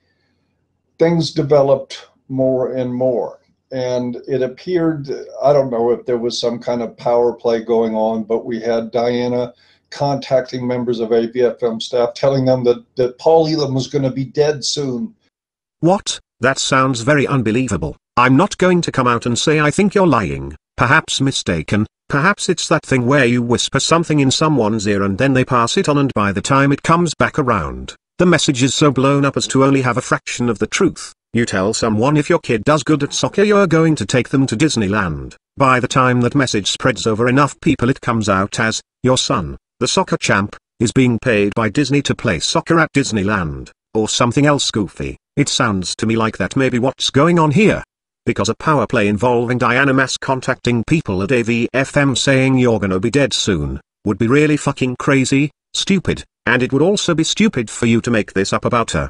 things developed more and more. And it appeared, I don't know if there was some kind of power play going on, but we had Diana contacting members of A V F M staff, telling them that, that Paul Elam was going to be dead soon. What? That sounds very unbelievable. I'm not going to come out and say I think you're lying, perhaps mistaken, perhaps it's that thing where you whisper something in someone's ear and then they pass it on, and by the time it comes back around, the message is so blown up as to only have a fraction of the truth. You tell someone if your kid does good at soccer you're going to take them to Disneyland. By the time that message spreads over enough people it comes out as, your son, the soccer champ, is being paid by Disney to play soccer at Disneyland, or something else goofy. It sounds to me like that may be what's going on here. Because a power play involving Diana mass contacting people at A V F M saying you're gonna be dead soon, would be really fucking crazy, stupid, and it would also be stupid for you to make this up about her.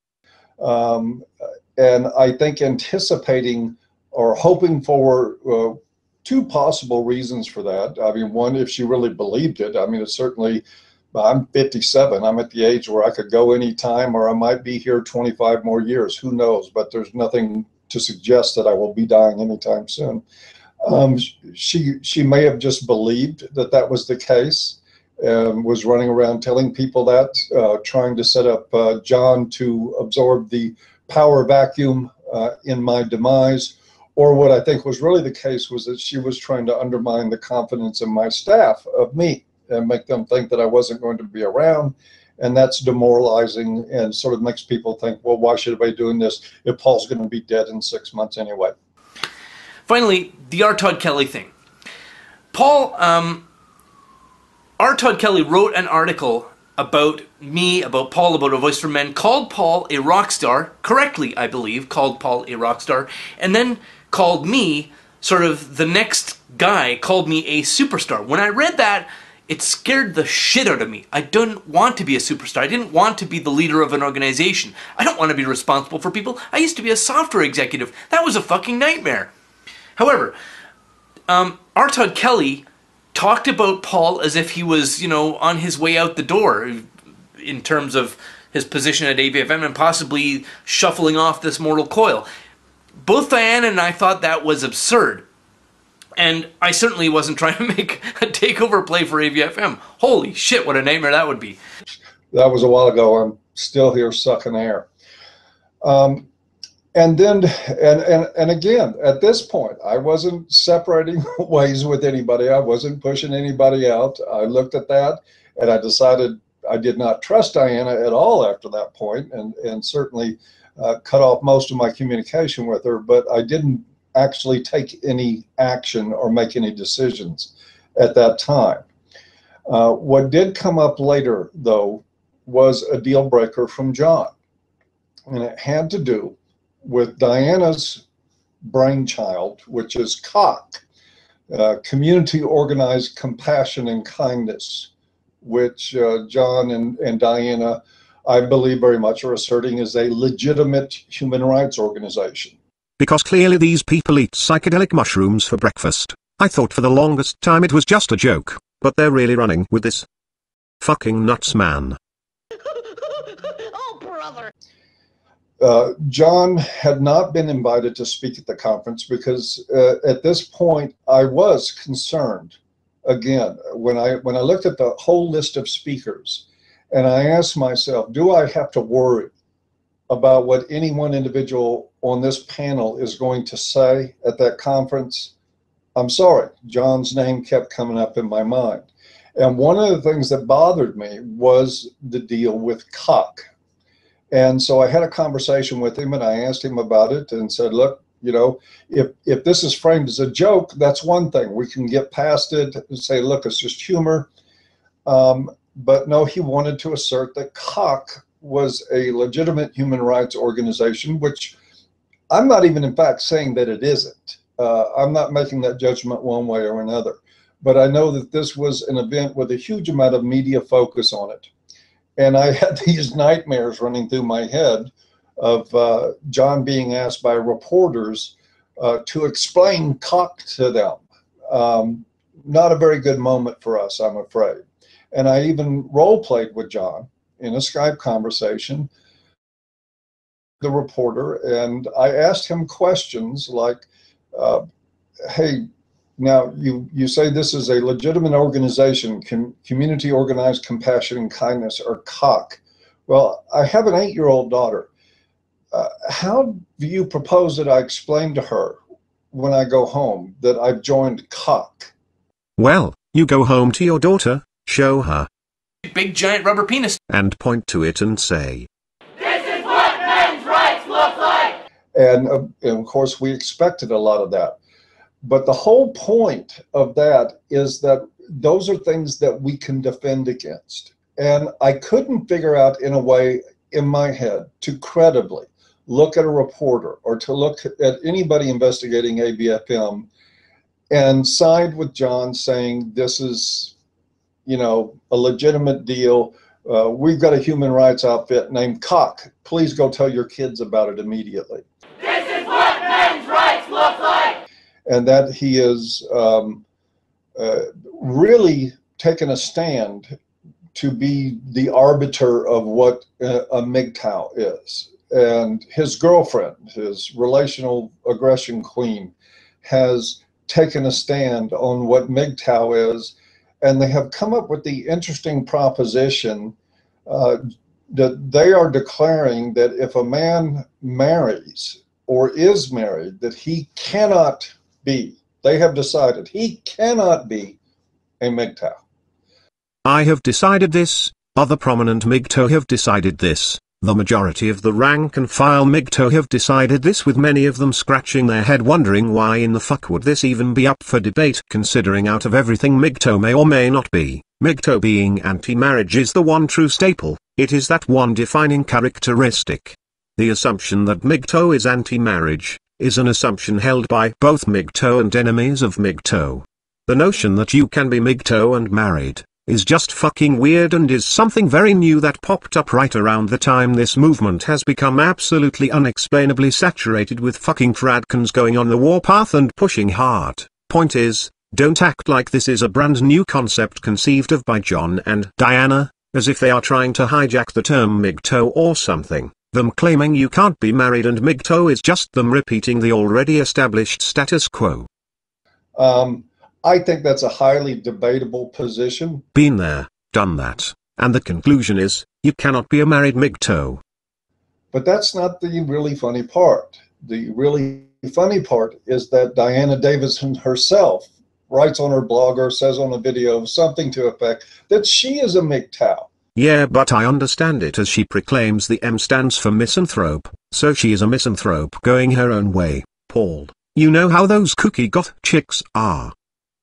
Um, and I think anticipating or hoping for uh, two possible reasons for that. I mean, one, if she really believed it. I mean, it's certainly, I'm fifty-seven. I'm at the age where I could go anytime, or I might be here twenty-five more years. Who knows? But there's nothing to suggest that I will be dying anytime soon. Um, she she may have just believed that that was the case, and was running around telling people that, uh, trying to set up uh, John to absorb the power vacuum uh, in my demise. Or what I think was really the case was that she was trying to undermine the confidence in my staff of me and make them think that I wasn't going to be around. And that's demoralizing and sort of makes people think, well, why should I be doing this if Paul's going to be dead in six months anyway? Finally, the R. Todd Kelly thing. Paul, um, R. Todd Kelly wrote an article about me, about Paul, about A Voice for Men, called Paul a rock star, correctly, I believe, called Paul a rock star, and then called me, sort of the next guy, called me a superstar. When I read that, it scared the shit out of me. I didn't want to be a superstar. I didn't want to be the leader of an organization. I don't want to be responsible for people. I used to be a software executive. That was a fucking nightmare. However, um, R. Todd Kelly talked about Paul as if he was, you know, on his way out the door in terms of his position at A V F M and possibly shuffling off this mortal coil. Both Diana and I thought that was absurd. And I certainly wasn't trying to make a takeover play for A V F M. Holy shit, what a nightmare that would be. That was a while ago. I'm still here sucking air. Um, and then, and, and, and again, at this point, I wasn't separating ways with anybody. I wasn't pushing anybody out. I looked at that and I decided I did not trust Diana at all after that point, and, and certainly uh, cut off most of my communication with her, but I didn't actually take any action or make any decisions at that time. Uh, what did come up later, though, was a deal breaker from John. And it had to do with Diana's brainchild, which is COC, uh, Community Organized Compassion and Kindness, which uh, John and, and Diana, I believe very much, are asserting is a legitimate human rights organization. Because clearly these people eat psychedelic mushrooms for breakfast. I thought for the longest time it was just a joke, but they're really running with this. Fucking nuts, man. Oh, brother. Uh, John had not been invited to speak at the conference because uh, at this point I was concerned. Again, when I when I looked at the whole list of speakers and I asked myself, do I have to worry about what any one individual on this panel is going to say at that conference? I'm sorry, John's name kept coming up in my mind. And one of the things that bothered me was the deal with COC. And so I had a conversation with him and I asked him about it and said, look, you know, if, if this is framed as a joke, that's one thing. We can get past it and say, look, it's just humor. Um, but no, he wanted to assert that COC was a legitimate human rights organization, which I'm not even in fact saying that it isn't. Uh, I'm not making that judgment one way or another. But I know that this was an event with a huge amount of media focus on it. And I had these nightmares running through my head of uh, John being asked by reporters uh, to explain COC to them. Um, not a very good moment for us, I'm afraid. And I even role played with John in a Skype conversation, the reporter, and I asked him questions like, uh, hey, now you, you say this is a legitimate organization, com Community Organized Compassion and Kindness, or COC. Well, I have an eight-year-old daughter. Uh, how do you propose that I explain to her when I go home that I've joined COC? Well, you go home to your daughter, show her. Big giant rubber penis. And point to it and say, This is what men's rights look like. And, uh, and of course, we expected a lot of that. But the whole point of that is that those are things that we can defend against. And I couldn't figure out in a way in my head to credibly look at a reporter or to look at anybody investigating A V F M and side with John saying this is, you know, a legitimate deal. Uh, we've got a human rights outfit named Cock. Please go tell your kids about it immediately. This is what men's rights look like. And that he is um, uh, really taken a stand to be the arbiter of what a, a M G T O W is. And his girlfriend, his relational aggression queen, has taken a stand on what M G T O W is. And they have come up with the interesting proposition uh, that they are declaring that if a man marries or is married, that he cannot be, they have decided he cannot be a M G T O W. I have decided this, other prominent M G T O W have decided this, the majority of the rank and file M G T O W have decided this, with many of them scratching their head wondering why in the fuck would this even be up for debate, considering out of everything M G T O W may or may not be, M G T O W being anti-marriage is the one true staple. It is that one defining characteristic. The assumption that M G T O W is anti-marriage is an assumption held by both M G T O W and enemies of M G T O W. The notion that you can be M G T O W and married is just fucking weird and is something very new that popped up right around the time this movement has become absolutely unexplainably saturated with fucking tradcans going on the warpath and pushing hard. Point is, don't act like this is a brand new concept conceived of by John and Diana, as if they are trying to hijack the term M G T O W or something. Them claiming you can't be married and M G T O W is just them repeating the already established status quo. Um, I think that's a highly debatable position. Been there, done that, and the conclusion is, you cannot be a married M G T O W. But that's not the really funny part. The really funny part is that Diana Davison herself writes on her blog or says on a video something to effect that she is a M G T O W. Yeah, but I understand it as she proclaims the M stands for misanthrope, so she is a misanthrope going her own way. Paul, you know how those cookie goth chicks are.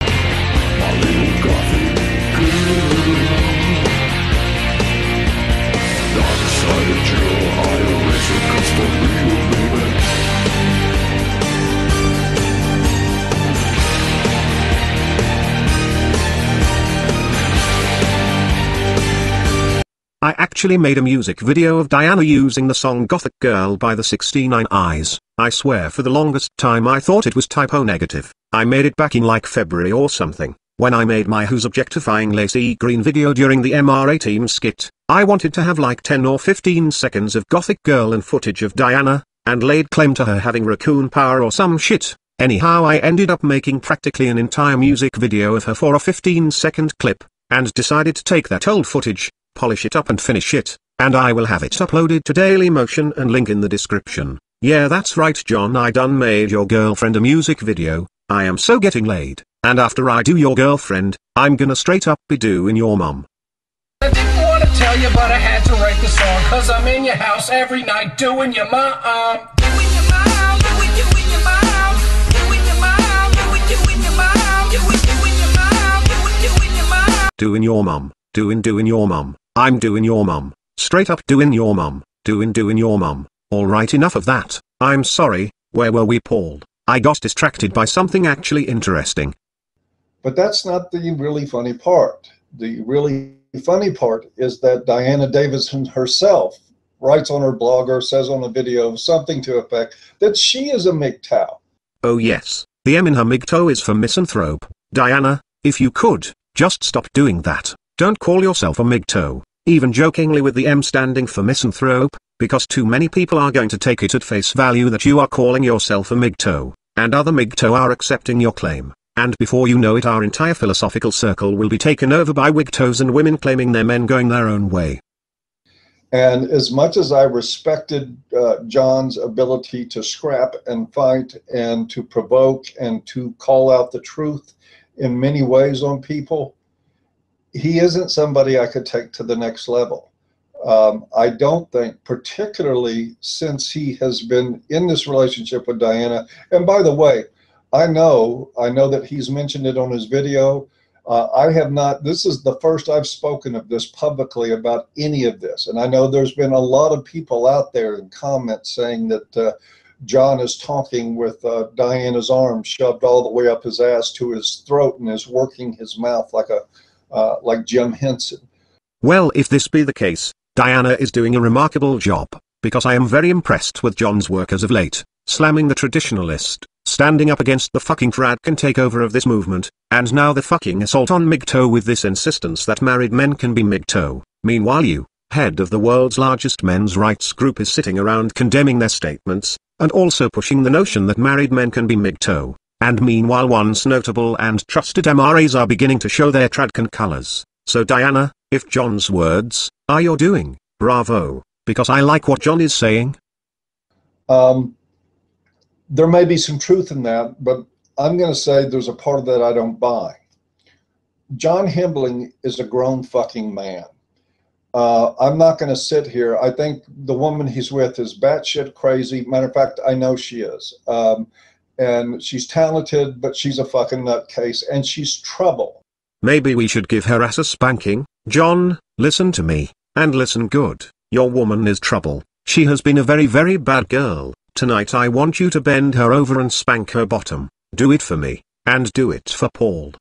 I actually made a music video of Diana using the song Gothic Girl by the sixty-nine Eyes. I swear for the longest time I thought it was typo negative. I made it back in like February or something, when I made my Who's Objectifying Lacey Green video during the M R A team skit. I wanted to have like ten or fifteen seconds of Gothic Girl and footage of Diana, and laid claim to her having raccoon power or some shit. Anyhow, I ended up making practically an entire music video of her for a fifteen second clip, and decided to take that old footage, polish it up and finish it, and I will have it uploaded to Dailymotion and link in the description. Yeah, that's right, John, I done made your girlfriend a music video. I am so getting laid, and after I do your girlfriend, I'm gonna straight up be doing your mom. I didn't want to tell you, but I had to write the song, cause I'm in your house every night doing your mom. Doing your mom, doing, doing your mom, doing your mom, doing, doing your mom, doing, doing your mom, doing, doing your mom. Doing your mom, doing doing your mom, I'm doing your mom, straight up doing your mom, doing doing your mom. Alright, enough of that. I'm sorry, where were we, Paul? I got distracted by something actually interesting. But that's not the really funny part. The really funny part is that Diana Davison herself writes on her blog or says on a video something to effect that she is a M G T O W. Oh yes, the M in her M G T O W is for misanthrope. Diana, if you could, just stop doing that. Don't call yourself a M G T O W, even jokingly with the M standing for misanthrope, because too many people are going to take it at face value that you are calling yourself a M G T O W, and other M G T O W are accepting your claim. And before you know it, our entire philosophical circle will be taken over by W G T Os and women claiming their men going their own way. And as much as I respected uh, John's ability to scrap and fight and to provoke and to call out the truth in many ways on people, he isn't somebody I could take to the next level. Um, I don't think, particularly since he has been in this relationship with Diana, and by the way, I know, I know that he's mentioned it on his video. Uh, I have not, this is the first I've spoken of this publicly about any of this. And I know there's been a lot of people out there in comments saying that uh, John is talking with uh, Diana's arm shoved all the way up his ass to his throat and is working his mouth like a uh, like Jim Henson. Well, if this be the case, Diana is doing a remarkable job, because I am very impressed with John's work as of late, slamming the traditionalist, standing up against the fucking Fradkin takeover of this movement, and now the fucking assault on M G T O with this insistence that married men can be M G T O. Meanwhile you, head of the world's largest men's rights group, is sitting around condemning their statements, and also pushing the notion that married men can be M G T O. And meanwhile once notable and trusted M R As are beginning to show their Tradcan colors. So Diana, if John's words are your doing, bravo, because I like what John is saying. Um, there may be some truth in that, but I'm going to say there's a part of that I don't buy. John Hembling is a grown fucking man. Uh, I'm not going to sit here. I think the woman he's with is batshit crazy. Matter of fact, I know she is. Um, and she's talented, but she's a fucking nutcase, and she's trouble. Maybe we should give her ass a spanking. John, listen to me, and listen good. Your woman is trouble. She has been a very very bad girl. Tonight I want you to bend her over and spank her bottom. Do it for me, and do it for Paul.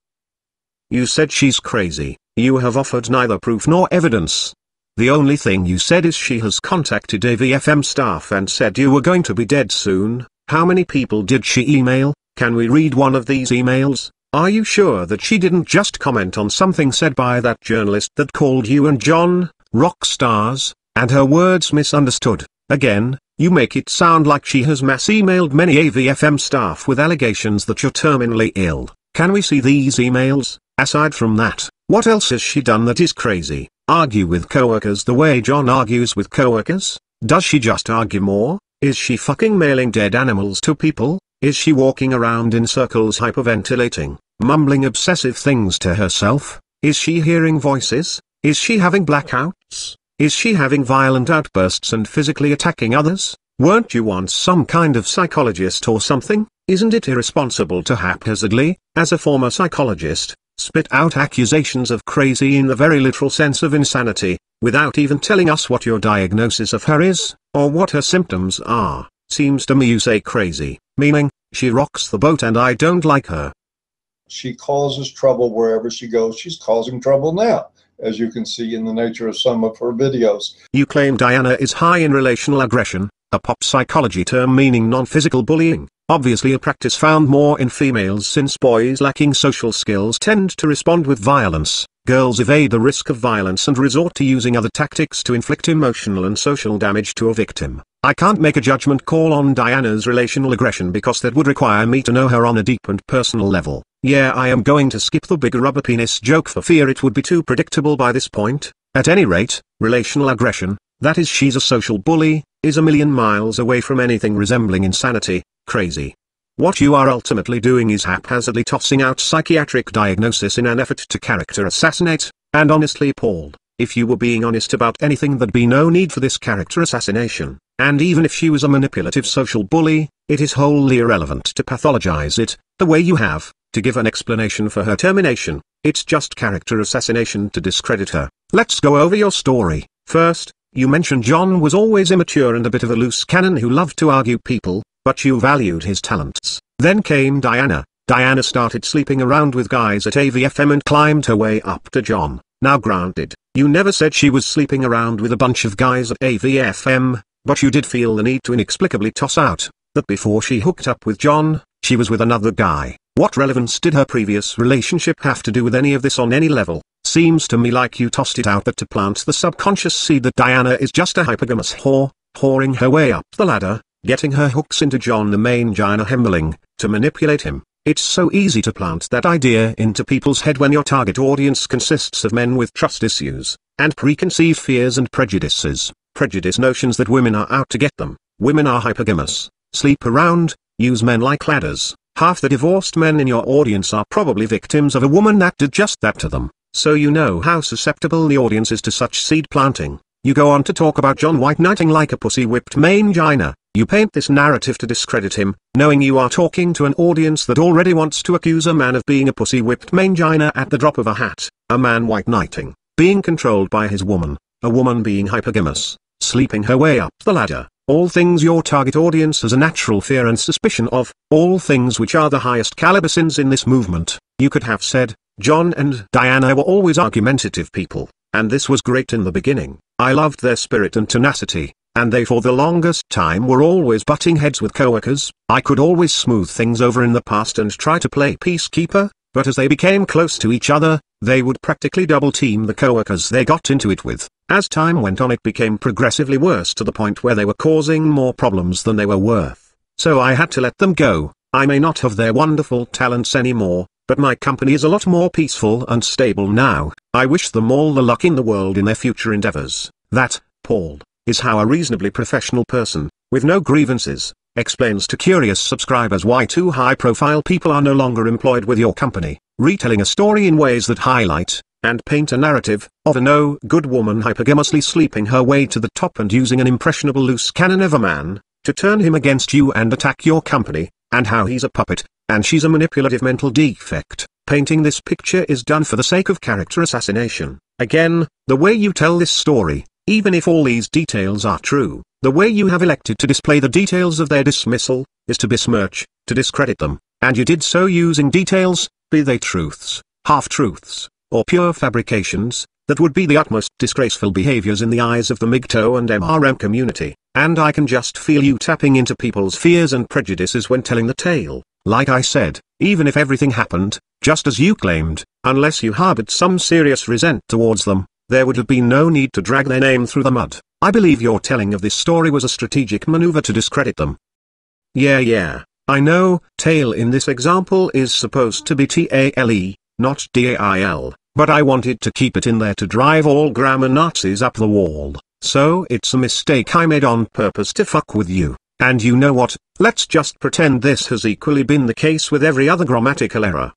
You said she's crazy. You have offered neither proof nor evidence. The only thing you said is she has contacted A V F M staff and said you were going to be dead soon. How many people did she email? Can we read one of these emails? Are you sure that she didn't just comment on something said by that journalist that called you and John rock stars, and her words misunderstood? Again, you make it sound like she has mass emailed many A V F M staff with allegations that you're terminally ill. Can we see these emails? Aside from that, what else has she done that is crazy? Argue with coworkers the way John argues with coworkers? Does she just argue more? Is she fucking mailing dead animals to people? Is she walking around in circles hyperventilating, mumbling obsessive things to herself? Is she hearing voices? Is she having blackouts? Is she having violent outbursts and physically attacking others? Weren't you once some kind of psychologist or something? Isn't it irresponsible to haphazardly, as a former psychologist, spit out accusations of crazy in the very literal sense of insanity, without even telling us what your diagnosis of her is, or what her symptoms are? Seems to me you say crazy, meaning, she rocks the boat and I don't like her. She causes trouble wherever she goes. She's causing trouble now, as you can see in the nature of some of her videos. You claim Diana is high in relational aggression, a pop psychology term meaning non-physical bullying, obviously a practice found more in females since boys lacking social skills tend to respond with violence. Girls evade the risk of violence and resort to using other tactics to inflict emotional and social damage to a victim. I can't make a judgment call on Diana's relational aggression because that would require me to know her on a deep and personal level. Yeah, I am going to skip the big rubber penis joke for fear it would be too predictable by this point. At any rate, relational aggression, that is she's a social bully, is a million miles away from anything resembling insanity, crazy. What you are ultimately doing is haphazardly tossing out psychiatric diagnosis in an effort to character assassinate, and honestly Paul, if you were being honest about anything there'd be no need for this character assassination, and even if she was a manipulative social bully, it is wholly irrelevant to pathologize it, the way you have, to give an explanation for her termination. It's just character assassination to discredit her. Let's go over your story. First, you mentioned John was always immature and a bit of a loose cannon who loved to argue people, but you valued his talents. Then came Diana. Diana started sleeping around with guys at A V F M and climbed her way up to John. Now granted, you never said she was sleeping around with a bunch of guys at A V F M, but you did feel the need to inexplicably toss out that before she hooked up with John, she was with another guy. What relevance did her previous relationship have to do with any of this on any level? Seems to me like you tossed it out that to plant the subconscious seed that Diana is just a hypergamous whore, whoring her way up the ladder, getting her hooks into John the main Gina Hemmeling, to manipulate him. It's so easy to plant that idea into people's head when your target audience consists of men with trust issues, and preconceived fears and prejudices, prejudice notions that women are out to get them, women are hypergamous, sleep around, use men like ladders. Half the divorced men in your audience are probably victims of a woman that did just that to them, so you know how susceptible the audience is to such seed planting. You go on to talk about John white knighting like a pussy-whipped mangina, You paint this narrative to discredit him, knowing you are talking to an audience that already wants to accuse a man of being a pussy-whipped mangina at the drop of a hat, a man white knighting, being controlled by his woman, a woman being hypergamous, sleeping her way up the ladder, all things your target audience has a natural fear and suspicion of, all things which are the highest caliber sins in this movement. You could have said, John and Diana were always argumentative people, and this was great in the beginning. I loved their spirit and tenacity, and they for the longest time were always butting heads with coworkers. I could always smooth things over in the past and try to play peacekeeper, but as they became close to each other, they would practically double team the coworkers they got into it with. As time went on, it became progressively worse to the point where they were causing more problems than they were worth. So I had to let them go. I may not have their wonderful talents anymore, but my company is a lot more peaceful and stable now. I wish them all the luck in the world in their future endeavors. That, Paul, is how a reasonably professional person, with no grievances, explains to curious subscribers why two high-profile people are no longer employed with your company, retelling a story in ways that highlight and paint a narrative of a no-good woman hypergamously sleeping her way to the top and using an impressionable loose cannon of a man to turn him against you and attack your company, and how he's a puppet, and she's a manipulative mental defect. Painting this picture is done for the sake of character assassination. Again, the way you tell this story, even if all these details are true, the way you have elected to display the details of their dismissal, is to besmirch, to discredit them, and you did so using details, be they truths, half-truths, or pure fabrications, that would be the utmost disgraceful behaviors in the eyes of the MGTOW and M R M community, and I can just feel you tapping into people's fears and prejudices when telling the tale. Like I said, even if everything happened, just as you claimed, unless you harbored some serious resent towards them, there would have been no need to drag their name through the mud. I believe your telling of this story was a strategic maneuver to discredit them. Yeah yeah, I know, tale in this example is supposed to be T A L E, not D A I L, but I wanted to keep it in there to drive all grammar Nazis up the wall, so it's a mistake I made on purpose to fuck with you. And you know what, let's just pretend this has equally been the case with every other grammatical error.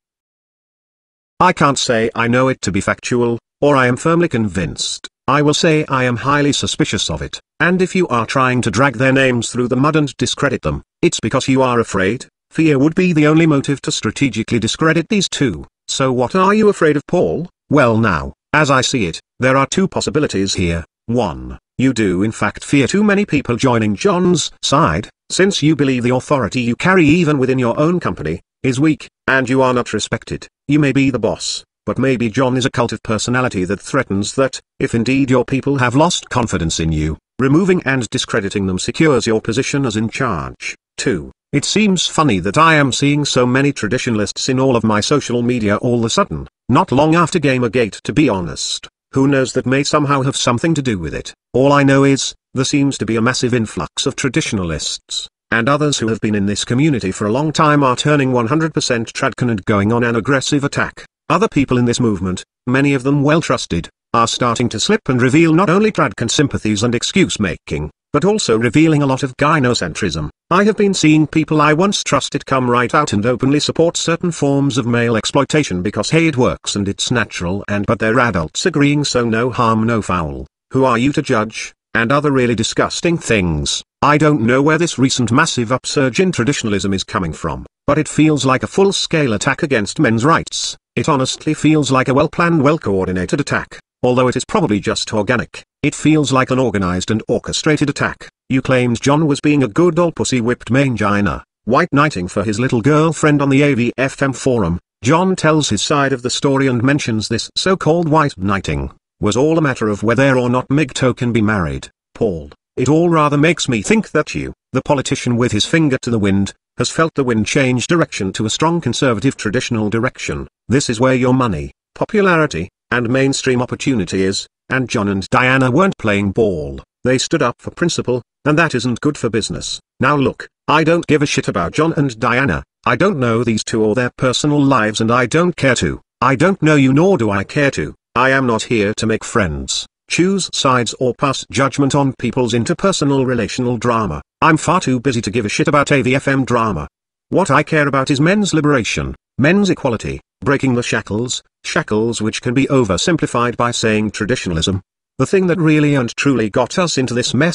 I can't say I know it to be factual, or I am firmly convinced. I will say I am highly suspicious of it, and if you are trying to drag their names through the mud and discredit them, it's because you are afraid. Fear would be the only motive to strategically discredit these two. So what are you afraid of, Paul? Well now, as I see it, there are two possibilities here. one. You do in fact fear too many people joining John's side, since you believe the authority you carry even within your own company is weak, and you are not respected. You may be the boss, but maybe John is a cult of personality that threatens that, if indeed your people have lost confidence in you, removing and discrediting them secures your position as in charge. two. It seems funny that I am seeing so many traditionalists in all of my social media all of a sudden, not long after Gamergate, to be honest. Who knows, that may somehow have something to do with it. All I know is, there seems to be a massive influx of traditionalists, and others who have been in this community for a long time are turning one hundred percent tradcon and going on an aggressive attack. Other people in this movement, many of them well trusted, are starting to slip and reveal not only tradcon sympathies and excuse making, but also revealing a lot of gynocentrism. I have been seeing people I once trusted come right out and openly support certain forms of male exploitation because hey, it works and it's natural, and but they're adults agreeing, so no harm no foul. Who are you to judge? And other really disgusting things. I don't know where this recent massive upsurge in traditionalism is coming from, but it feels like a full-scale attack against men's rights. It honestly feels like a well-planned, well-coordinated attack. Although it is probably just organic, it feels like an organized and orchestrated attack. You claimed John was being a good old pussy-whipped mangina, white knighting for his little girlfriend on the A V F M forum. John tells his side of the story and mentions this so-called white knighting was all a matter of whether or not MGTOW can be married. Paul, it all rather makes me think that you, the politician with his finger to the wind, has felt the wind change direction to a strong conservative traditional direction. This is where your money, popularity, and mainstream opportunity is, and John and Diana weren't playing ball. They stood up for principle, and that isn't good for business. Now look, I don't give a shit about John and Diana. I don't know these two or their personal lives, and I don't care to. I don't know you, nor do I care to. I am not here to make friends, choose sides, or pass judgment on people's interpersonal relational drama. I'm far too busy to give a shit about A V F M drama. What I care about is men's liberation, men's equality, breaking the shackles, shackles which can be oversimplified by saying traditionalism. The thing that really and truly got us into this mess,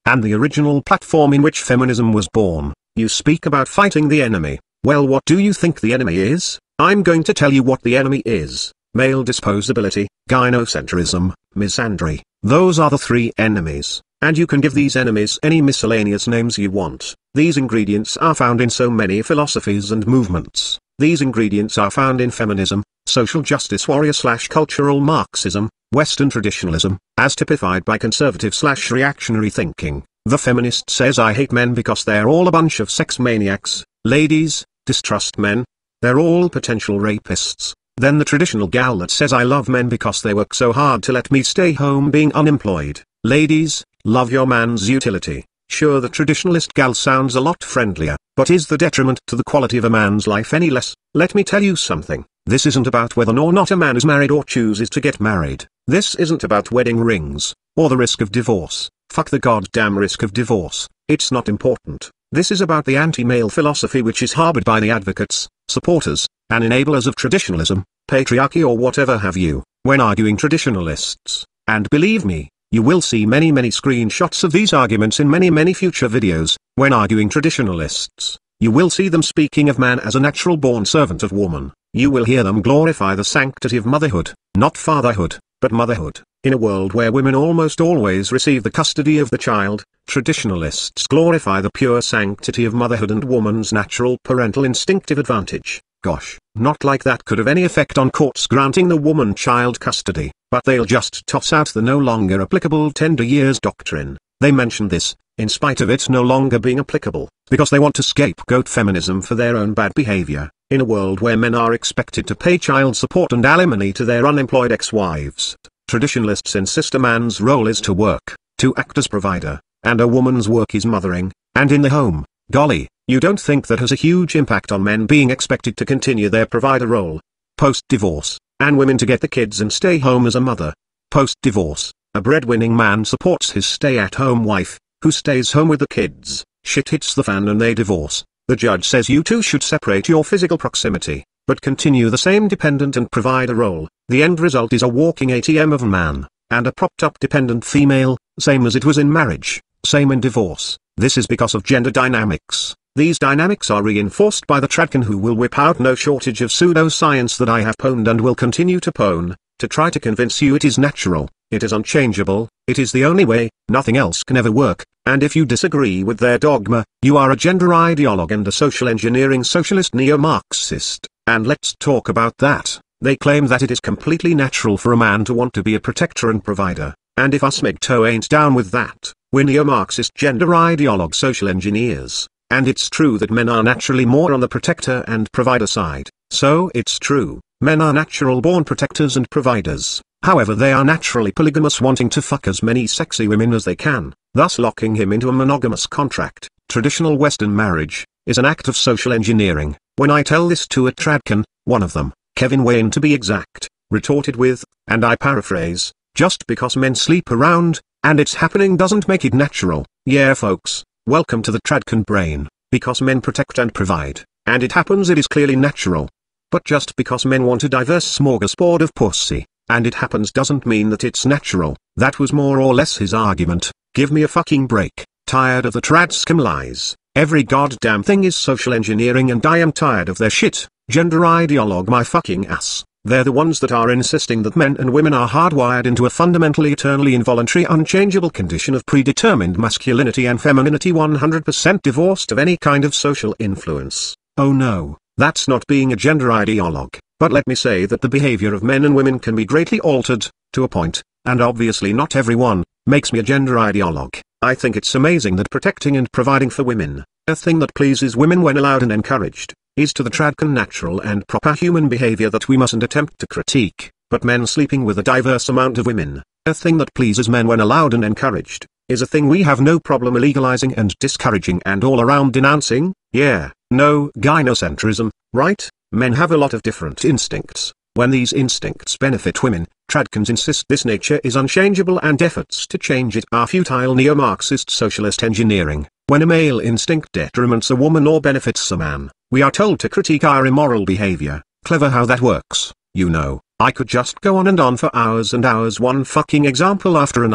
and the original platform in which feminism was born. You speak about fighting the enemy. Well, what do you think the enemy is? I'm going to tell you what the enemy is. Male disposability, gynocentrism, misandry. Those are the three enemies, and you can give these enemies any miscellaneous names you want. These ingredients are found in so many philosophies and movements. These ingredients are found in feminism, social justice warrior slash cultural Marxism, Western traditionalism, as typified by conservative slash reactionary thinking. The feminist says I hate men because they're all a bunch of sex maniacs. Ladies, distrust men. They're all potential rapists. Then the traditional gal that says I love men because they work so hard to let me stay home being unemployed. Ladies, love your man's utility. Sure, the traditionalist gal sounds a lot friendlier, but is the detriment to the quality of a man's life any less? Let me tell you something. This isn't about whether or not a man is married or chooses to get married. This isn't about wedding rings, or the risk of divorce. Fuck the goddamn risk of divorce. It's not important. This is about the anti-male philosophy which is harbored by the advocates, supporters, and enablers of traditionalism, patriarchy or whatever have you, when arguing traditionalists. And believe me, you will see many many screenshots of these arguments in many many future videos. When arguing traditionalists, you will see them speaking of man as a natural born servant of woman. You will hear them glorify the sanctity of motherhood, not fatherhood, but motherhood. In a world where women almost always receive the custody of the child, traditionalists glorify the pure sanctity of motherhood and woman's natural parental instinctive advantage. Gosh, not like that could have any effect on courts granting the woman child custody, but they'll just toss out the no longer applicable tender years doctrine. They mention this, in spite of it no longer being applicable, because they want to scapegoat feminism for their own bad behavior. In a world where men are expected to pay child support and alimony to their unemployed ex-wives, traditionalists insist a man's role is to work, to act as provider, and a woman's work is mothering, and in the home. Golly, you don't think that has a huge impact on men being expected to continue their provider role post-divorce, and women to get the kids and stay home as a mother? Post-divorce, a breadwinning man supports his stay-at-home wife, who stays home with the kids. Shit hits the fan and they divorce. The judge says you two should separate your physical proximity, but continue the same dependent and provider role. The end result is a walking A T M of a man, and a propped-up dependent female, same as it was in marriage, same in divorce. This is because of gender dynamics. These dynamics are reinforced by the tradcan who will whip out no shortage of pseudoscience that I have pwned and will continue to pwn, to try to convince you it is natural, it is unchangeable, it is the only way, nothing else can ever work, and if you disagree with their dogma, you are a gender ideologue and a social engineering socialist neo-Marxist, and let's talk about that. They claim that it is completely natural for a man to want to be a protector and provider, and if us Megto ain't down with that, we're neo-Marxist gender ideologue social engineers. And it's true that men are naturally more on the protector and provider side. So it's true, men are natural born protectors and providers. However, they are naturally polygamous, wanting to fuck as many sexy women as they can, thus locking him into a monogamous contract. Traditional Western marriage is an act of social engineering. When I tell this to a tradcan, one of them, Kevin Wayne to be exact, retorted with, and I paraphrase, just because men sleep around, and it's happening doesn't make it natural. Yeah folks, welcome to the tradcan brain. Because men protect and provide, and it happens, it is clearly natural. But just because men want a diverse smorgasbord of pussy, and it happens, doesn't mean that it's natural. That was more or less his argument. Give me a fucking break. Tired of the trad scam lies. Every goddamn thing is social engineering and I am tired of their shit. Gender ideologue my fucking ass. They're the ones that are insisting that men and women are hardwired into a fundamentally eternally involuntary unchangeable condition of predetermined masculinity and femininity, one hundred percent divorced of any kind of social influence. Oh no, that's not being a gender ideologue. But let me say that the behavior of men and women can be greatly altered, to a point, and obviously not everyone, makes me a gender ideologue. I think it's amazing that protecting and providing for women, a thing that pleases women when allowed and encouraged, is to the tradcan natural and proper human behavior that we mustn't attempt to critique. But men sleeping with a diverse amount of women, a thing that pleases men when allowed and encouraged, is a thing we have no problem illegalizing and discouraging and all around denouncing. Yeah, no gynocentrism, right? Men have a lot of different instincts. When these instincts benefit women, tradcans insist this nature is unchangeable and efforts to change it are futile neo-Marxist socialist engineering. When a male instinct detriments a woman or benefits a man, we are told to critique our immoral behavior. Clever how that works, you know. I could just go on and on for hours and hours, one fucking example after another.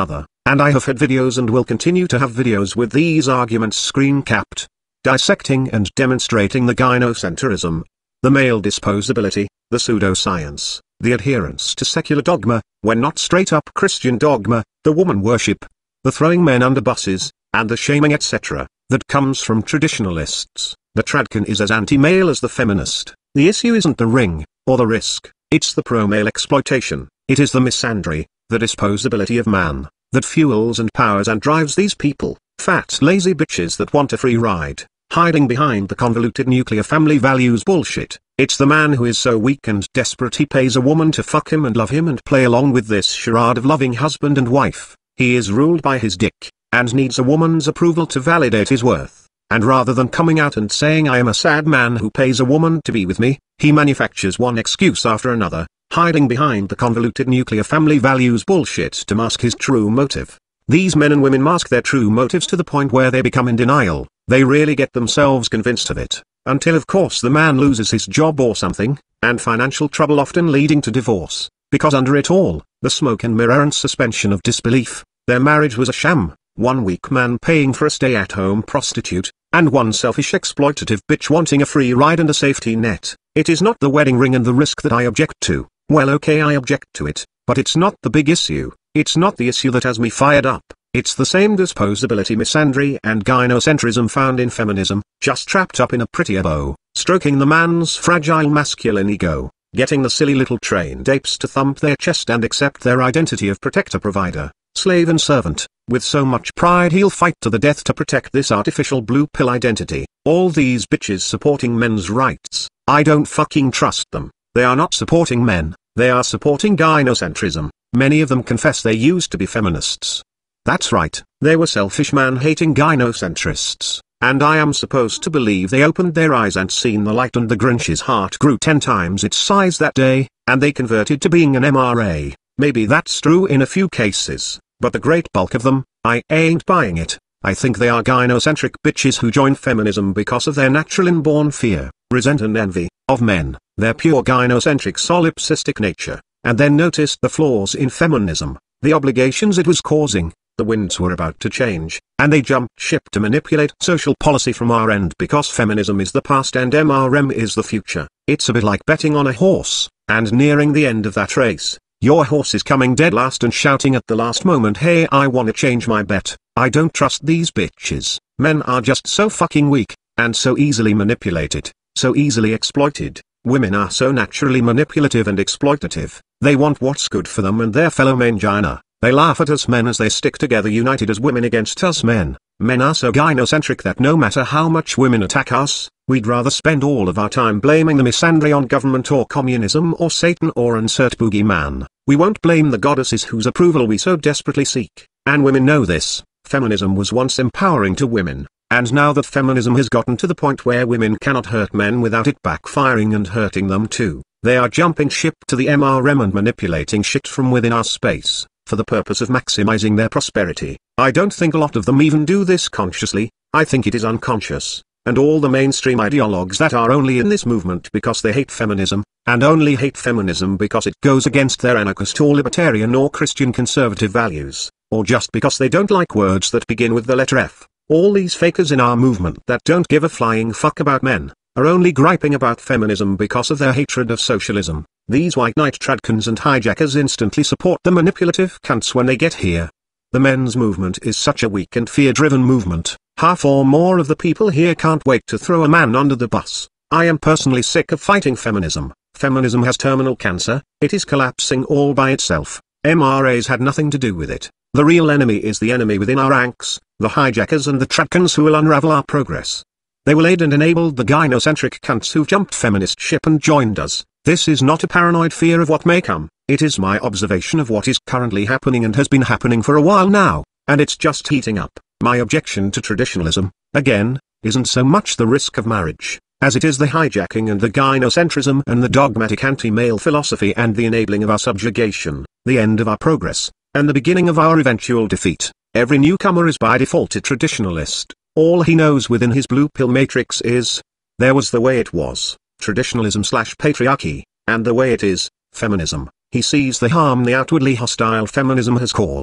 And I have had videos and will continue to have videos with these arguments screen capped, dissecting and demonstrating the gynocentrism, the male disposability, the pseudoscience, the adherence to secular dogma, when not straight-up Christian dogma, the woman worship, the throwing men under buses, and the shaming et cetera, that comes from traditionalists. The tradcan is as anti-male as the feminist. The issue isn't the ring, or the risk, it's the pro-male exploitation, it is the misandry, the disposability of man, that fuels and powers and drives these people, fat lazy bitches that want a free ride, hiding behind the convoluted nuclear family values bullshit. It's the man who is so weak and desperate he pays a woman to fuck him and love him and play along with this charade of loving husband and wife. He is ruled by his dick, and needs a woman's approval to validate his worth. And rather than coming out and saying I am a sad man who pays a woman to be with me, he manufactures one excuse after another, hiding behind the convoluted nuclear family values bullshit to mask his true motive. These men and women mask their true motives to the point where they become in denial. They really get themselves convinced of it, until of course the man loses his job or something, and financial trouble often leading to divorce, because under it all, the smoke and mirror and suspension of disbelief, their marriage was a sham, one weak man paying for a stay-at-home prostitute, and one selfish exploitative bitch wanting a free ride and a safety net. It is not the wedding ring and the risk that I object to. Well, okay, I object to it, but it's not the big issue. It's not the issue that has me fired up. It's the same disposability, misandry and gynocentrism found in feminism, just wrapped up in a prettier bow, stroking the man's fragile masculine ego, getting the silly little trained apes to thump their chest and accept their identity of protector, provider, slave and servant, with so much pride he'll fight to the death to protect this artificial blue pill identity. All these bitches supporting men's rights, I don't fucking trust them. They are not supporting men, they are supporting gynocentrism. Many of them confess they used to be feminists. That's right, they were selfish man-hating gynocentrists, and I am supposed to believe they opened their eyes and seen the light and the Grinch's heart grew ten times its size that day, and they converted to being an M R A. Maybe that's true in a few cases, but the great bulk of them, I ain't buying it. I think they are gynocentric bitches who join feminism because of their natural inborn fear, resent and envy, of men, their pure gynocentric solipsistic nature, and then noticed the flaws in feminism, the obligations it was causing. The winds were about to change, and they jumped ship to manipulate social policy from our end because feminism is the past and M R M is the future. It's a bit like betting on a horse, and nearing the end of that race, your horse is coming dead last and shouting at the last moment, hey, I wanna change my bet. I don't trust these bitches. Men are just so fucking weak, and so easily manipulated, so easily exploited. Women are so naturally manipulative and exploitative. They want what's good for them and their fellow mangina. They laugh at us men as they stick together united as women against us men. Men are so gynocentric that no matter how much women attack us, we'd rather spend all of our time blaming the misandry on government or communism or Satan or insert boogeyman. We won't blame the goddesses whose approval we so desperately seek. And women know this. Feminism was once empowering to women, and now that feminism has gotten to the point where women cannot hurt men without it backfiring and hurting them too, they are jumping ship to the M R M and manipulating shit from within our space, for the purpose of maximizing their prosperity. I don't think a lot of them even do this consciously, I think it is unconscious, and all the mainstream ideologues that are only in this movement because they hate feminism, and only hate feminism because it goes against their anarchist or libertarian or Christian conservative values, or just because they don't like words that begin with the letter F. All these fakers in our movement that don't give a flying fuck about men, are only griping about feminism because of their hatred of socialism. These white knight tradcans and hijackers instantly support the manipulative cunts when they get here. The men's movement is such a weak and fear-driven movement. Half or more of the people here can't wait to throw a man under the bus. I am personally sick of fighting feminism. Feminism has terminal cancer, it is collapsing all by itself. M R As had nothing to do with it. The real enemy is the enemy within our ranks, the hijackers and the tradcans who will unravel our progress. They will aid and enable the gynocentric cunts who've jumped feminist ship and joined us. This is not a paranoid fear of what may come, it is my observation of what is currently happening and has been happening for a while now, and it's just heating up. My objection to traditionalism, again, isn't so much the risk of marriage, as it is the hijacking and the gynocentrism and the dogmatic anti-male philosophy and the enabling of our subjugation, the end of our progress, and the beginning of our eventual defeat. Every newcomer is by default a traditionalist. All he knows within his blue pill matrix is, there was the way it was, traditionalism slash patriarchy, and the way it is, feminism. He sees the harm the outwardly hostile feminism has caused.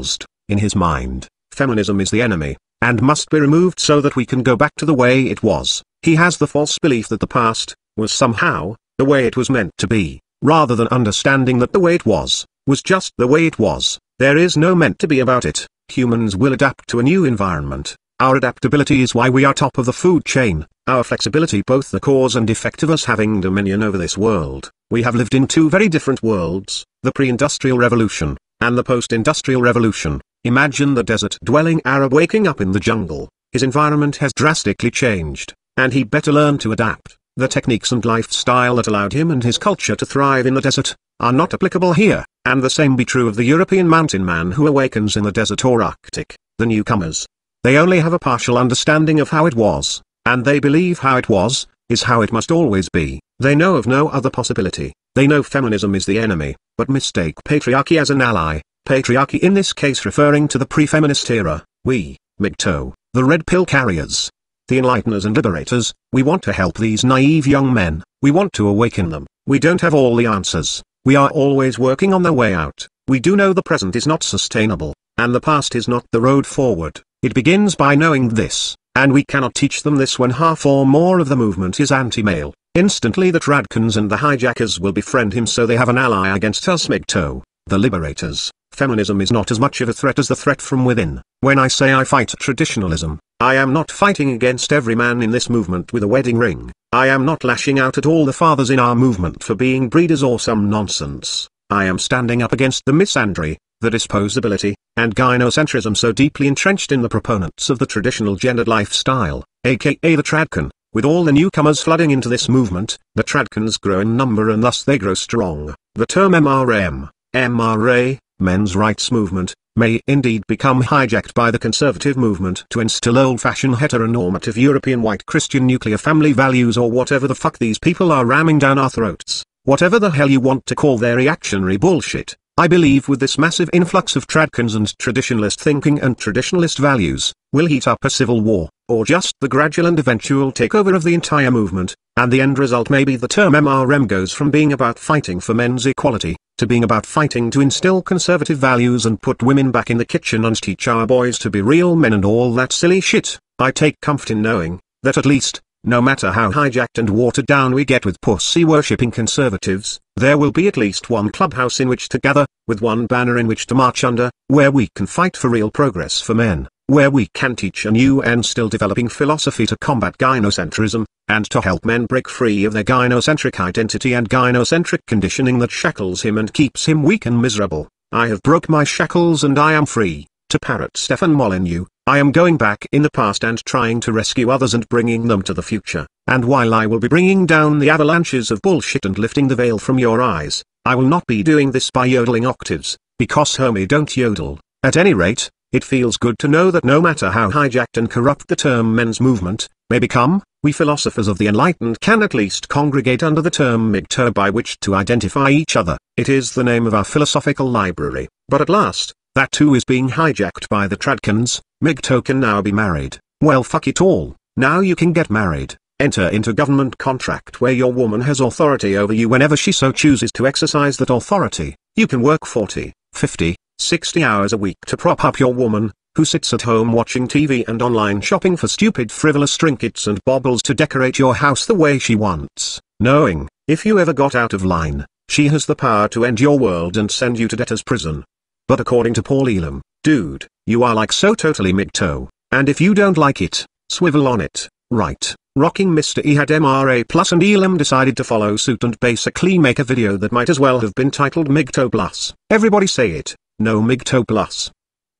In his mind, feminism is the enemy, and must be removed so that we can go back to the way it was. He has the false belief that the past was somehow the way it was meant to be, rather than understanding that the way it was was just the way it was. There is no meant to be about it. Humans will adapt to a new environment. Our adaptability is why we are top of the food chain, our flexibility both the cause and effect of us having dominion over this world. We have lived in two very different worlds, the pre-industrial revolution, and the post-industrial revolution. Imagine the desert-dwelling Arab waking up in the jungle. His environment has drastically changed, and he better learn to adapt. The techniques and lifestyle that allowed him and his culture to thrive in the desert are not applicable here, and the same be true of the European mountain man who awakens in the desert or Arctic. The newcomers, they only have a partial understanding of how it was, and they believe how it was is how it must always be. They know of no other possibility. They know feminism is the enemy, but mistake patriarchy as an ally. Patriarchy in this case referring to the pre-feminist era. We, M G T O, the red pill carriers, the enlighteners and liberators, we want to help these naive young men. We want to awaken them. We don't have all the answers. We are always working on the way out. We do know the present is not sustainable, and the past is not the road forward. It begins by knowing this, and we cannot teach them this when half or more of the movement is anti-male. Instantly the Tradkans and the hijackers will befriend him so they have an ally against us M G T O, the liberators. Feminism is not as much of a threat as the threat from within. When I say I fight traditionalism, I am not fighting against every man in this movement with a wedding ring. I am not lashing out at all the fathers in our movement for being breeders or some nonsense. I am standing up against the misandry, the disposability, and gynocentrism so deeply entrenched in the proponents of the traditional gendered lifestyle, aka the Tradkan. With all the newcomers flooding into this movement, the Tradkans grow in number and thus they grow strong. The term M R M, M R A, men's rights movement, may indeed become hijacked by the conservative movement to instill old-fashioned heteronormative European white Christian nuclear family values or whatever the fuck these people are ramming down our throats. Whatever the hell you want to call their reactionary bullshit. I believe with this massive influx of Tradkans and traditionalist thinking and traditionalist values, will heat up a civil war, or just the gradual and eventual takeover of the entire movement, and the end result may be the term M R M goes from being about fighting for men's equality, to being about fighting to instill conservative values and put women back in the kitchen and teach our boys to be real men and all that silly shit. I take comfort in knowing that at least, no matter how hijacked and watered down we get with pussy-worshipping conservatives, there will be at least one clubhouse in which to gather, with one banner in which to march under, where we can fight for real progress for men, where we can teach a new and still developing philosophy to combat gynocentrism, and to help men break free of their gynocentric identity and gynocentric conditioning that shackles him and keeps him weak and miserable. I have broke my shackles and I am free. To parrot Stefan Molyneux, I am going back in the past and trying to rescue others and bringing them to the future. And while I will be bringing down the avalanches of bullshit and lifting the veil from your eyes, I will not be doing this by yodeling octaves, because homie don't yodel. At any rate, it feels good to know that no matter how hijacked and corrupt the term men's movement may become, we philosophers of the enlightened can at least congregate under the term M G T O by which to identify each other. It is the name of our philosophical library. But at last, that too is being hijacked by the Tradkans. M G T O can now be married. Well, fuck it all. Now you can get married. Enter into government contract where your woman has authority over you whenever she so chooses to exercise that authority. You can work forty, fifty, sixty hours a week to prop up your woman, who sits at home watching T V and online shopping for stupid frivolous trinkets and baubles to decorate your house the way she wants, knowing, if you ever got out of line, she has the power to end your world and send you to debtor's prison. But according to Paul Elam, dude, you are like so totally M G T O, and if you don't like it, swivel on it, right? Rocking Mister E had M R A plus and Elam decided to follow suit and basically make a video that might as well have been titled M G T O plus. Everybody say it, no M G T O plus.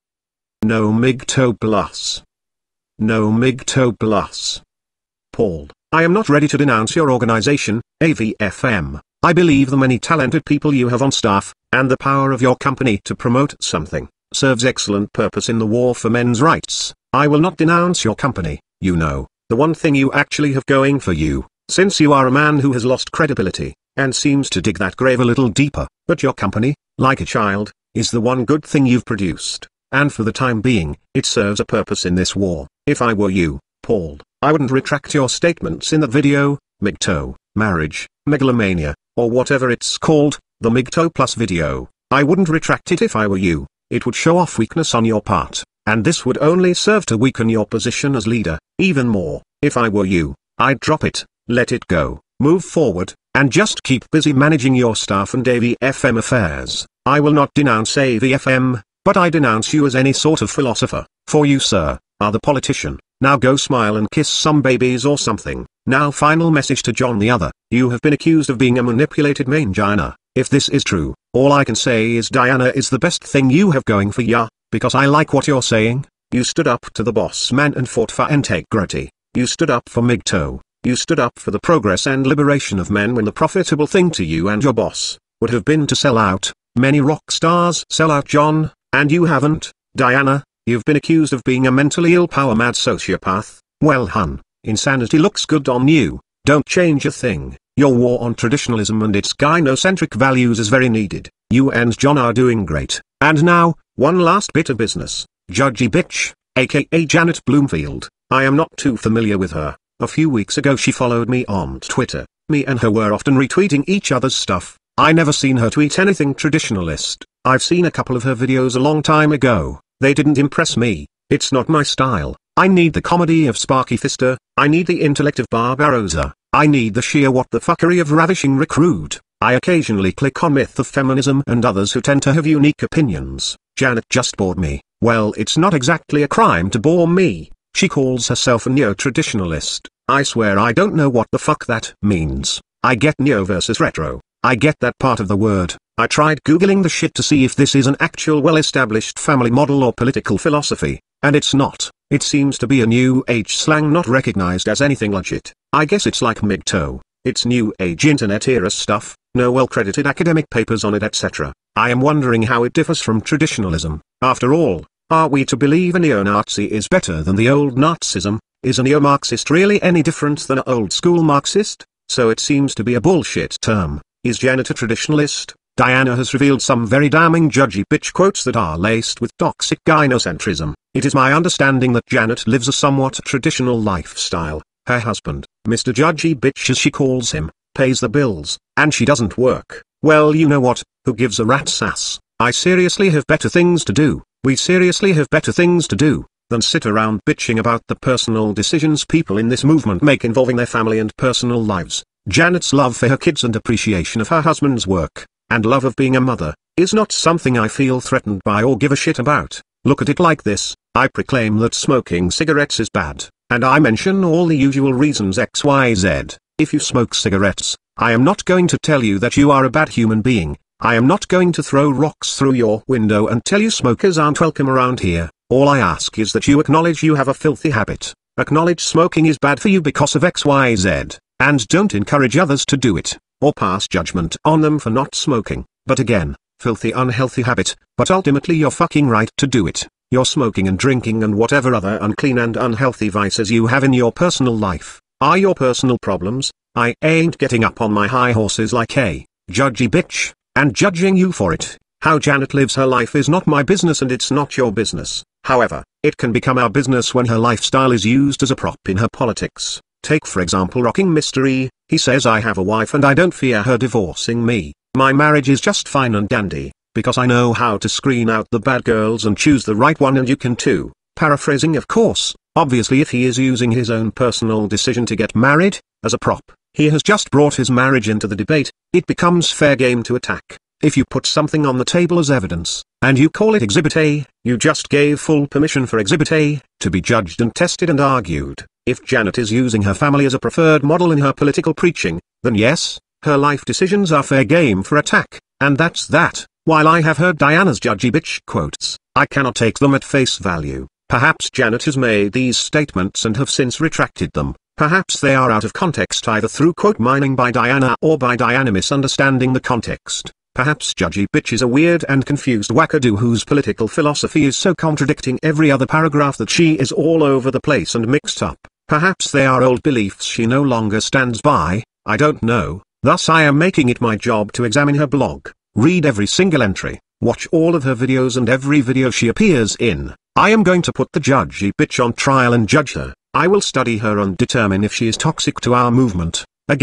No M G T O plus. No M G T O plus. Paul, I am not ready to denounce your organization, A V F M. I believe the many talented people you have on staff, and the power of your company to promote something, serves excellent purpose in the war for men's rights. I will not denounce your company, you know, the one thing you actually have going for you, since you are a man who has lost credibility, and seems to dig that grave a little deeper. But your company, like a child, is the one good thing you've produced, and for the time being, it serves a purpose in this war. If I were you, Paul, I wouldn't retract your statements in that video, M G T O, marriage, megalomania, or whatever it's called, the M G T O plus video. I wouldn't retract it if I were you. It would show off weakness on your part, and this would only serve to weaken your position as leader, even more. If I were you, I'd drop it, let it go, move forward, and just keep busy managing your staff and A V F M affairs. I will not denounce A V F M, but I denounce you as any sort of philosopher, for you, sir, are the politician. Now go smile and kiss some babies or something. Now final message to John the other. You have been accused of being a manipulated mangina. If this is true, all I can say is Diana is the best thing you have going for ya, because I like what you're saying. You stood up to the boss man and fought for integrity. You stood up for M G T O. You stood up for the progress and liberation of men when the profitable thing to you and your boss would have been to sell out. Many rock stars sell out, John, and you haven't. Diana, you've been accused of being a mentally ill power-mad sociopath. Well, hun, insanity looks good on you. Don't change a thing. Your war on traditionalism and its gynocentric values is very needed. You and John are doing great. And now, one last bit of business. Judgy Bitch, aka Janet Bloomfield. I am not too familiar with her. A few weeks ago she followed me on Twitter. Me and her were often retweeting each other's stuff. I never seen her tweet anything traditionalist. I've seen a couple of her videos a long time ago. They didn't impress me. It's not my style. I need the comedy of Sparky Fister. I need the intellect of Barbarossa. I need the sheer what the fuckery of Ravishing Recruit. I occasionally click on Myth of Feminism and others who tend to have unique opinions. Janet just bored me. Well, it's not exactly a crime to bore me. She calls herself a neo-traditionalist. I swear I don't know what the fuck that means. I get neo versus retro. I get that part of the word. I tried googling the shit to see if this is an actual well-established family model or political philosophy, and it's not. It seems to be a new age slang not recognized as anything legit. I guess it's like M G T O. It's new age internet era stuff, no well-credited academic papers on it, et cetera. I am wondering how it differs from traditionalism. After all, are we to believe a neo-Nazi is better than the old Nazism? Is a neo-Marxist really any different than an old-school Marxist? So it seems to be a bullshit term. Is Janet a traditionalist? Diana has revealed some very damning Judgy Bitch quotes that are laced with toxic gynocentrism. It is my understanding that Janet lives a somewhat traditional lifestyle. Her husband, Mister Judgy Bitch as she calls him, pays the bills, and she doesn't work. Well, you know what, who gives a rat's ass? I seriously have better things to do. We seriously have better things to do than sit around bitching about the personal decisions people in this movement make involving their family and personal lives. Janet's love for her kids and appreciation of her husband's work, and love of being a mother, is not something I feel threatened by or give a shit about. Look at it like this. I proclaim that smoking cigarettes is bad, and I mention all the usual reasons X Y Z. If you smoke cigarettes, I am not going to tell you that you are a bad human being. I am not going to throw rocks through your window and tell you smokers aren't welcome around here. All I ask is that you acknowledge you have a filthy habit. Acknowledge smoking is bad for you because of X Y Z, and don't encourage others to do it, or pass judgment on them for not smoking. But again, filthy unhealthy habit, but ultimately you're fucking right to do it. You're smoking and drinking and whatever other unclean and unhealthy vices you have in your personal life are your personal problems. I ain't getting up on my high horses like a Judgy Bitch and judging you for it. How Janet lives her life is not my business and it's not your business. However, it can become our business when her lifestyle is used as a prop in her politics. Take for example Rocking Mystery. He says I have a wife and I don't fear her divorcing me. My marriage is just fine and dandy, because I know how to screen out the bad girls and choose the right one, and you can too. Paraphrasing of course. Obviously if he is using his own personal decision to get married as a prop, he has just brought his marriage into the debate. It becomes fair game to attack. If you put something on the table as evidence, and you call it Exhibit A, you just gave full permission for Exhibit A to be judged and tested and argued. If Janet is using her family as a preferred model in her political preaching, then yes, her life decisions are fair game for attack, and that's that. While I have heard Diana's Judgy Bitch quotes, I cannot take them at face value. Perhaps Janet has made these statements and have since retracted them. Perhaps they are out of context either through quote mining by Diana or by Diana misunderstanding the context. Perhaps Judgy Bitch is a weird and confused wackadoo whose political philosophy is so contradicting every other paragraph that she is all over the place and mixed up. Perhaps they are old beliefs she no longer stands by. I don't know. Thus I am making it my job to examine her blog, read every single entry, watch all of her videos and every video she appears in. I am going to put the Judgy Bitch on trial and judge her. I will study her and determine if she is toxic to our movement. Again,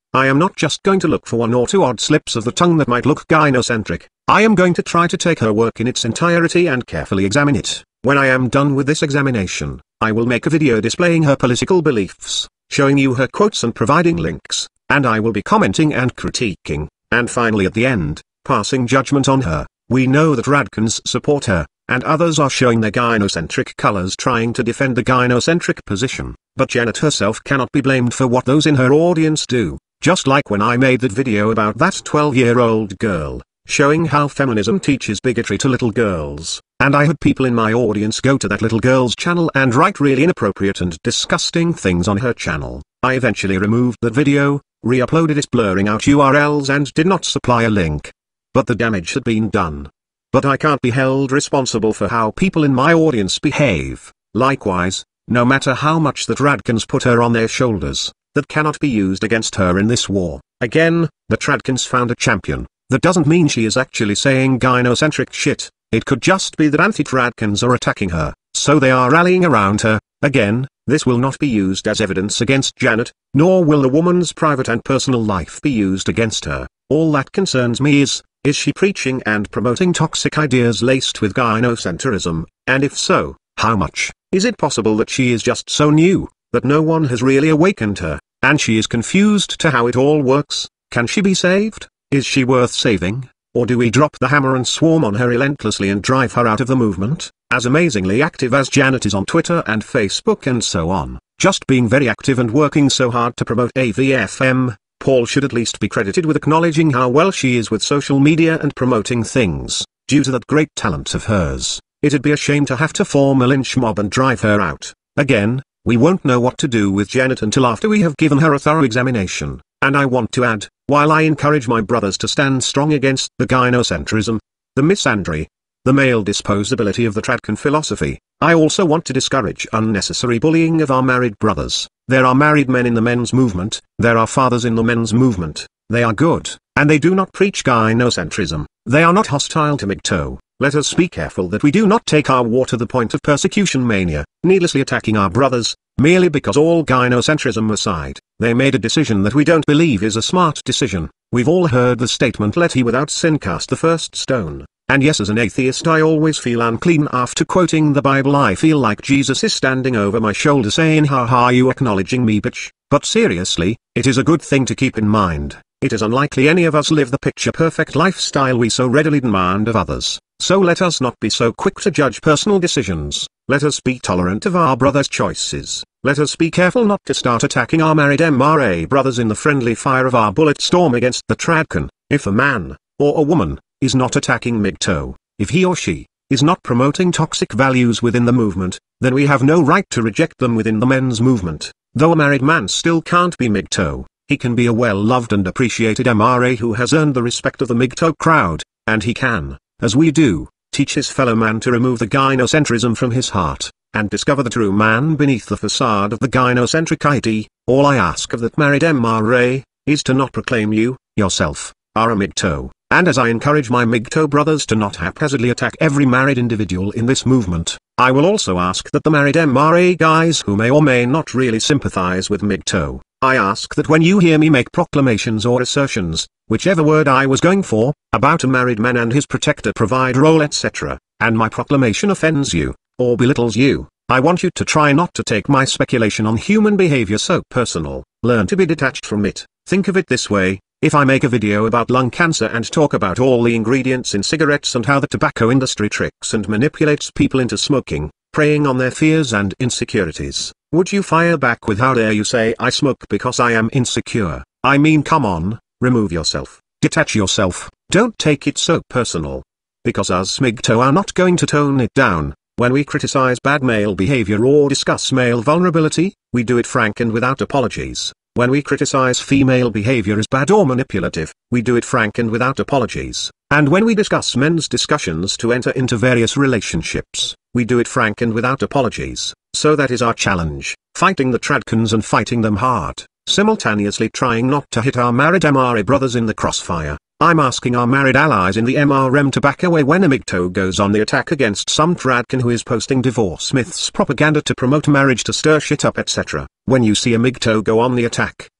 I am not just going to look for one or two odd slips of the tongue that might look gynocentric. I am going to try to take her work in its entirety and carefully examine it. When I am done with this examination, I will make a video displaying her political beliefs, showing you her quotes and providing links, and I will be commenting and critiquing, and finally at the end, passing judgment on her. We know that radicans support her, and others are showing their gynocentric colors trying to defend the gynocentric position, but Janet herself cannot be blamed for what those in her audience do, just like when I made that video about that twelve-year-old girl, showing how feminism teaches bigotry to little girls, and I had people in my audience go to that little girl's channel and write really inappropriate and disgusting things on her channel. I eventually removed that video, re-uploaded it blurring out U R Ls and did not supply a link. But the damage had been done. But I can't be held responsible for how people in my audience behave. Likewise, no matter how much that radicans put her on their shoulders, that cannot be used against her in this war. Again, the Tradcans found a champion. That doesn't mean she is actually saying gynocentric shit. It could just be that anti-Tradcans are attacking her, so they are rallying around her. Again, this will not be used as evidence against Janet, nor will the woman's private and personal life be used against her. All that concerns me is, is she preaching and promoting toxic ideas laced with gynocentrism, and if so, how much? Is it possible that she is just so new, that no one has really awakened her, and she is confused to how it all works? Can she be saved? Is she worth saving? Or do we drop the hammer and swarm on her relentlessly and drive her out of the movement? As amazingly active as Janet is on Twitter and Facebook and so on, just being very active and working so hard to promote A V F M, Paul should at least be credited with acknowledging how well she is with social media and promoting things, due to that great talent of hers. It'd be a shame to have to form a lynch mob and drive her out. Again, we won't know what to do with Janet until after we have given her a thorough examination. And I want to add, while I encourage my brothers to stand strong against the gynocentrism, the misandry, the male disposability of the Tradcan philosophy, I also want to discourage unnecessary bullying of our married brothers. There are married men in the men's movement, there are fathers in the men's movement, they are good, and they do not preach gynocentrism, they are not hostile to MGTOW. Let us be careful that we do not take our war to the point of persecution mania, needlessly attacking our brothers, merely because all gynocentrism aside, they made a decision that we don't believe is a smart decision. We've all heard the statement, let he without sin cast the first stone. And yes, as an atheist I always feel unclean after quoting the Bible. I feel like Jesus is standing over my shoulder saying, ha ha, you acknowledging me, bitch. But seriously, it is a good thing to keep in mind. It is unlikely any of us live the picture-perfect lifestyle we so readily demand of others. So let us not be so quick to judge personal decisions. Let us be tolerant of our brothers' choices. Let us be careful not to start attacking our married M R A brothers in the friendly fire of our bullet storm against the Tradcan. If a man, or a woman, is not attacking MGTOW, if he or she is not promoting toxic values within the movement, then we have no right to reject them within the men's movement. Though a married man still can't be MGTOW, he can be a well-loved and appreciated M R A who has earned the respect of the MGTOW crowd, and he can, as we do, teach his fellow man to remove the gynocentrism from his heart, and discover the true man beneath the facade of the gynocentric idea. All I ask of that married M R A, is to not proclaim you, yourself, are a MGTOW, and as I encourage my MGTOW brothers to not haphazardly attack every married individual in this movement, I will also ask that the married M R A guys who may or may not really sympathize with MGTOW, I ask that when you hear me make proclamations or assertions, whichever word I was going for, about a married man and his protector provide role et cetera, and my proclamation offends you, or belittles you, I want you to try not to take my speculation on human behavior so personal. Learn to be detached from it. Think of it this way, if I make a video about lung cancer and talk about all the ingredients in cigarettes and how the tobacco industry tricks and manipulates people into smoking, preying on their fears and insecurities, would you fire back with how dare you say I smoke because I am insecure? I mean, come on, remove yourself, detach yourself, don't take it so personal. Because us MGTOW are not going to tone it down. When we criticize bad male behavior or discuss male vulnerability, we do it frank and without apologies. When we criticize female behavior as bad or manipulative, we do it frank and without apologies. And when we discuss men's discussions to enter into various relationships, we do it frank and without apologies. So that is our challenge, fighting the Tradcans and fighting them hard, simultaneously trying not to hit our married M R A brothers in the crossfire. I'm asking our married allies in the M R M to back away when a MGTOW goes on the attack against some Tradcan who is posting divorce myths propaganda to promote marriage to stir shit up et cetera. When you see a MGTOW go on the attack,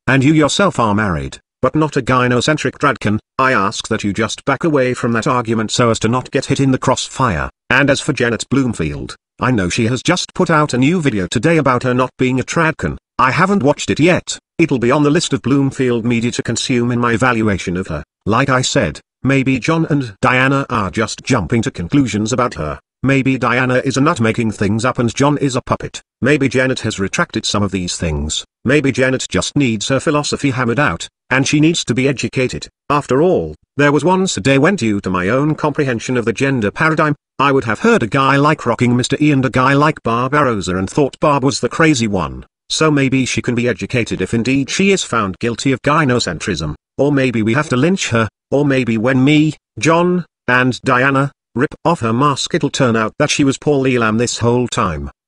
and you yourself are married, but not a gynocentric tradcan, I ask that you just back away from that argument so as to not get hit in the crossfire. And as for Janet Bloomfield, I know she has just put out a new video today about her not being a tradcan. I haven't watched it yet. It'll be on the list of Bloomfield media to consume in my evaluation of her. Like I said, maybe John and Diana are just jumping to conclusions about her. Maybe Diana is a nut making things up and John is a puppet. Maybe Janet has retracted some of these things. Maybe Janet just needs her philosophy hammered out, and she needs to be educated. After all, there was once a day when, due to my own comprehension of the gender paradigm, I would have heard a guy like Rocking Mister E and a guy like Barbarossa and thought Barb was the crazy one. So maybe she can be educated if indeed she is found guilty of gynocentrism, or maybe we have to lynch her, or maybe when me, John, and Diana rip off her mask it'll turn out that she was Paul Elam this whole time.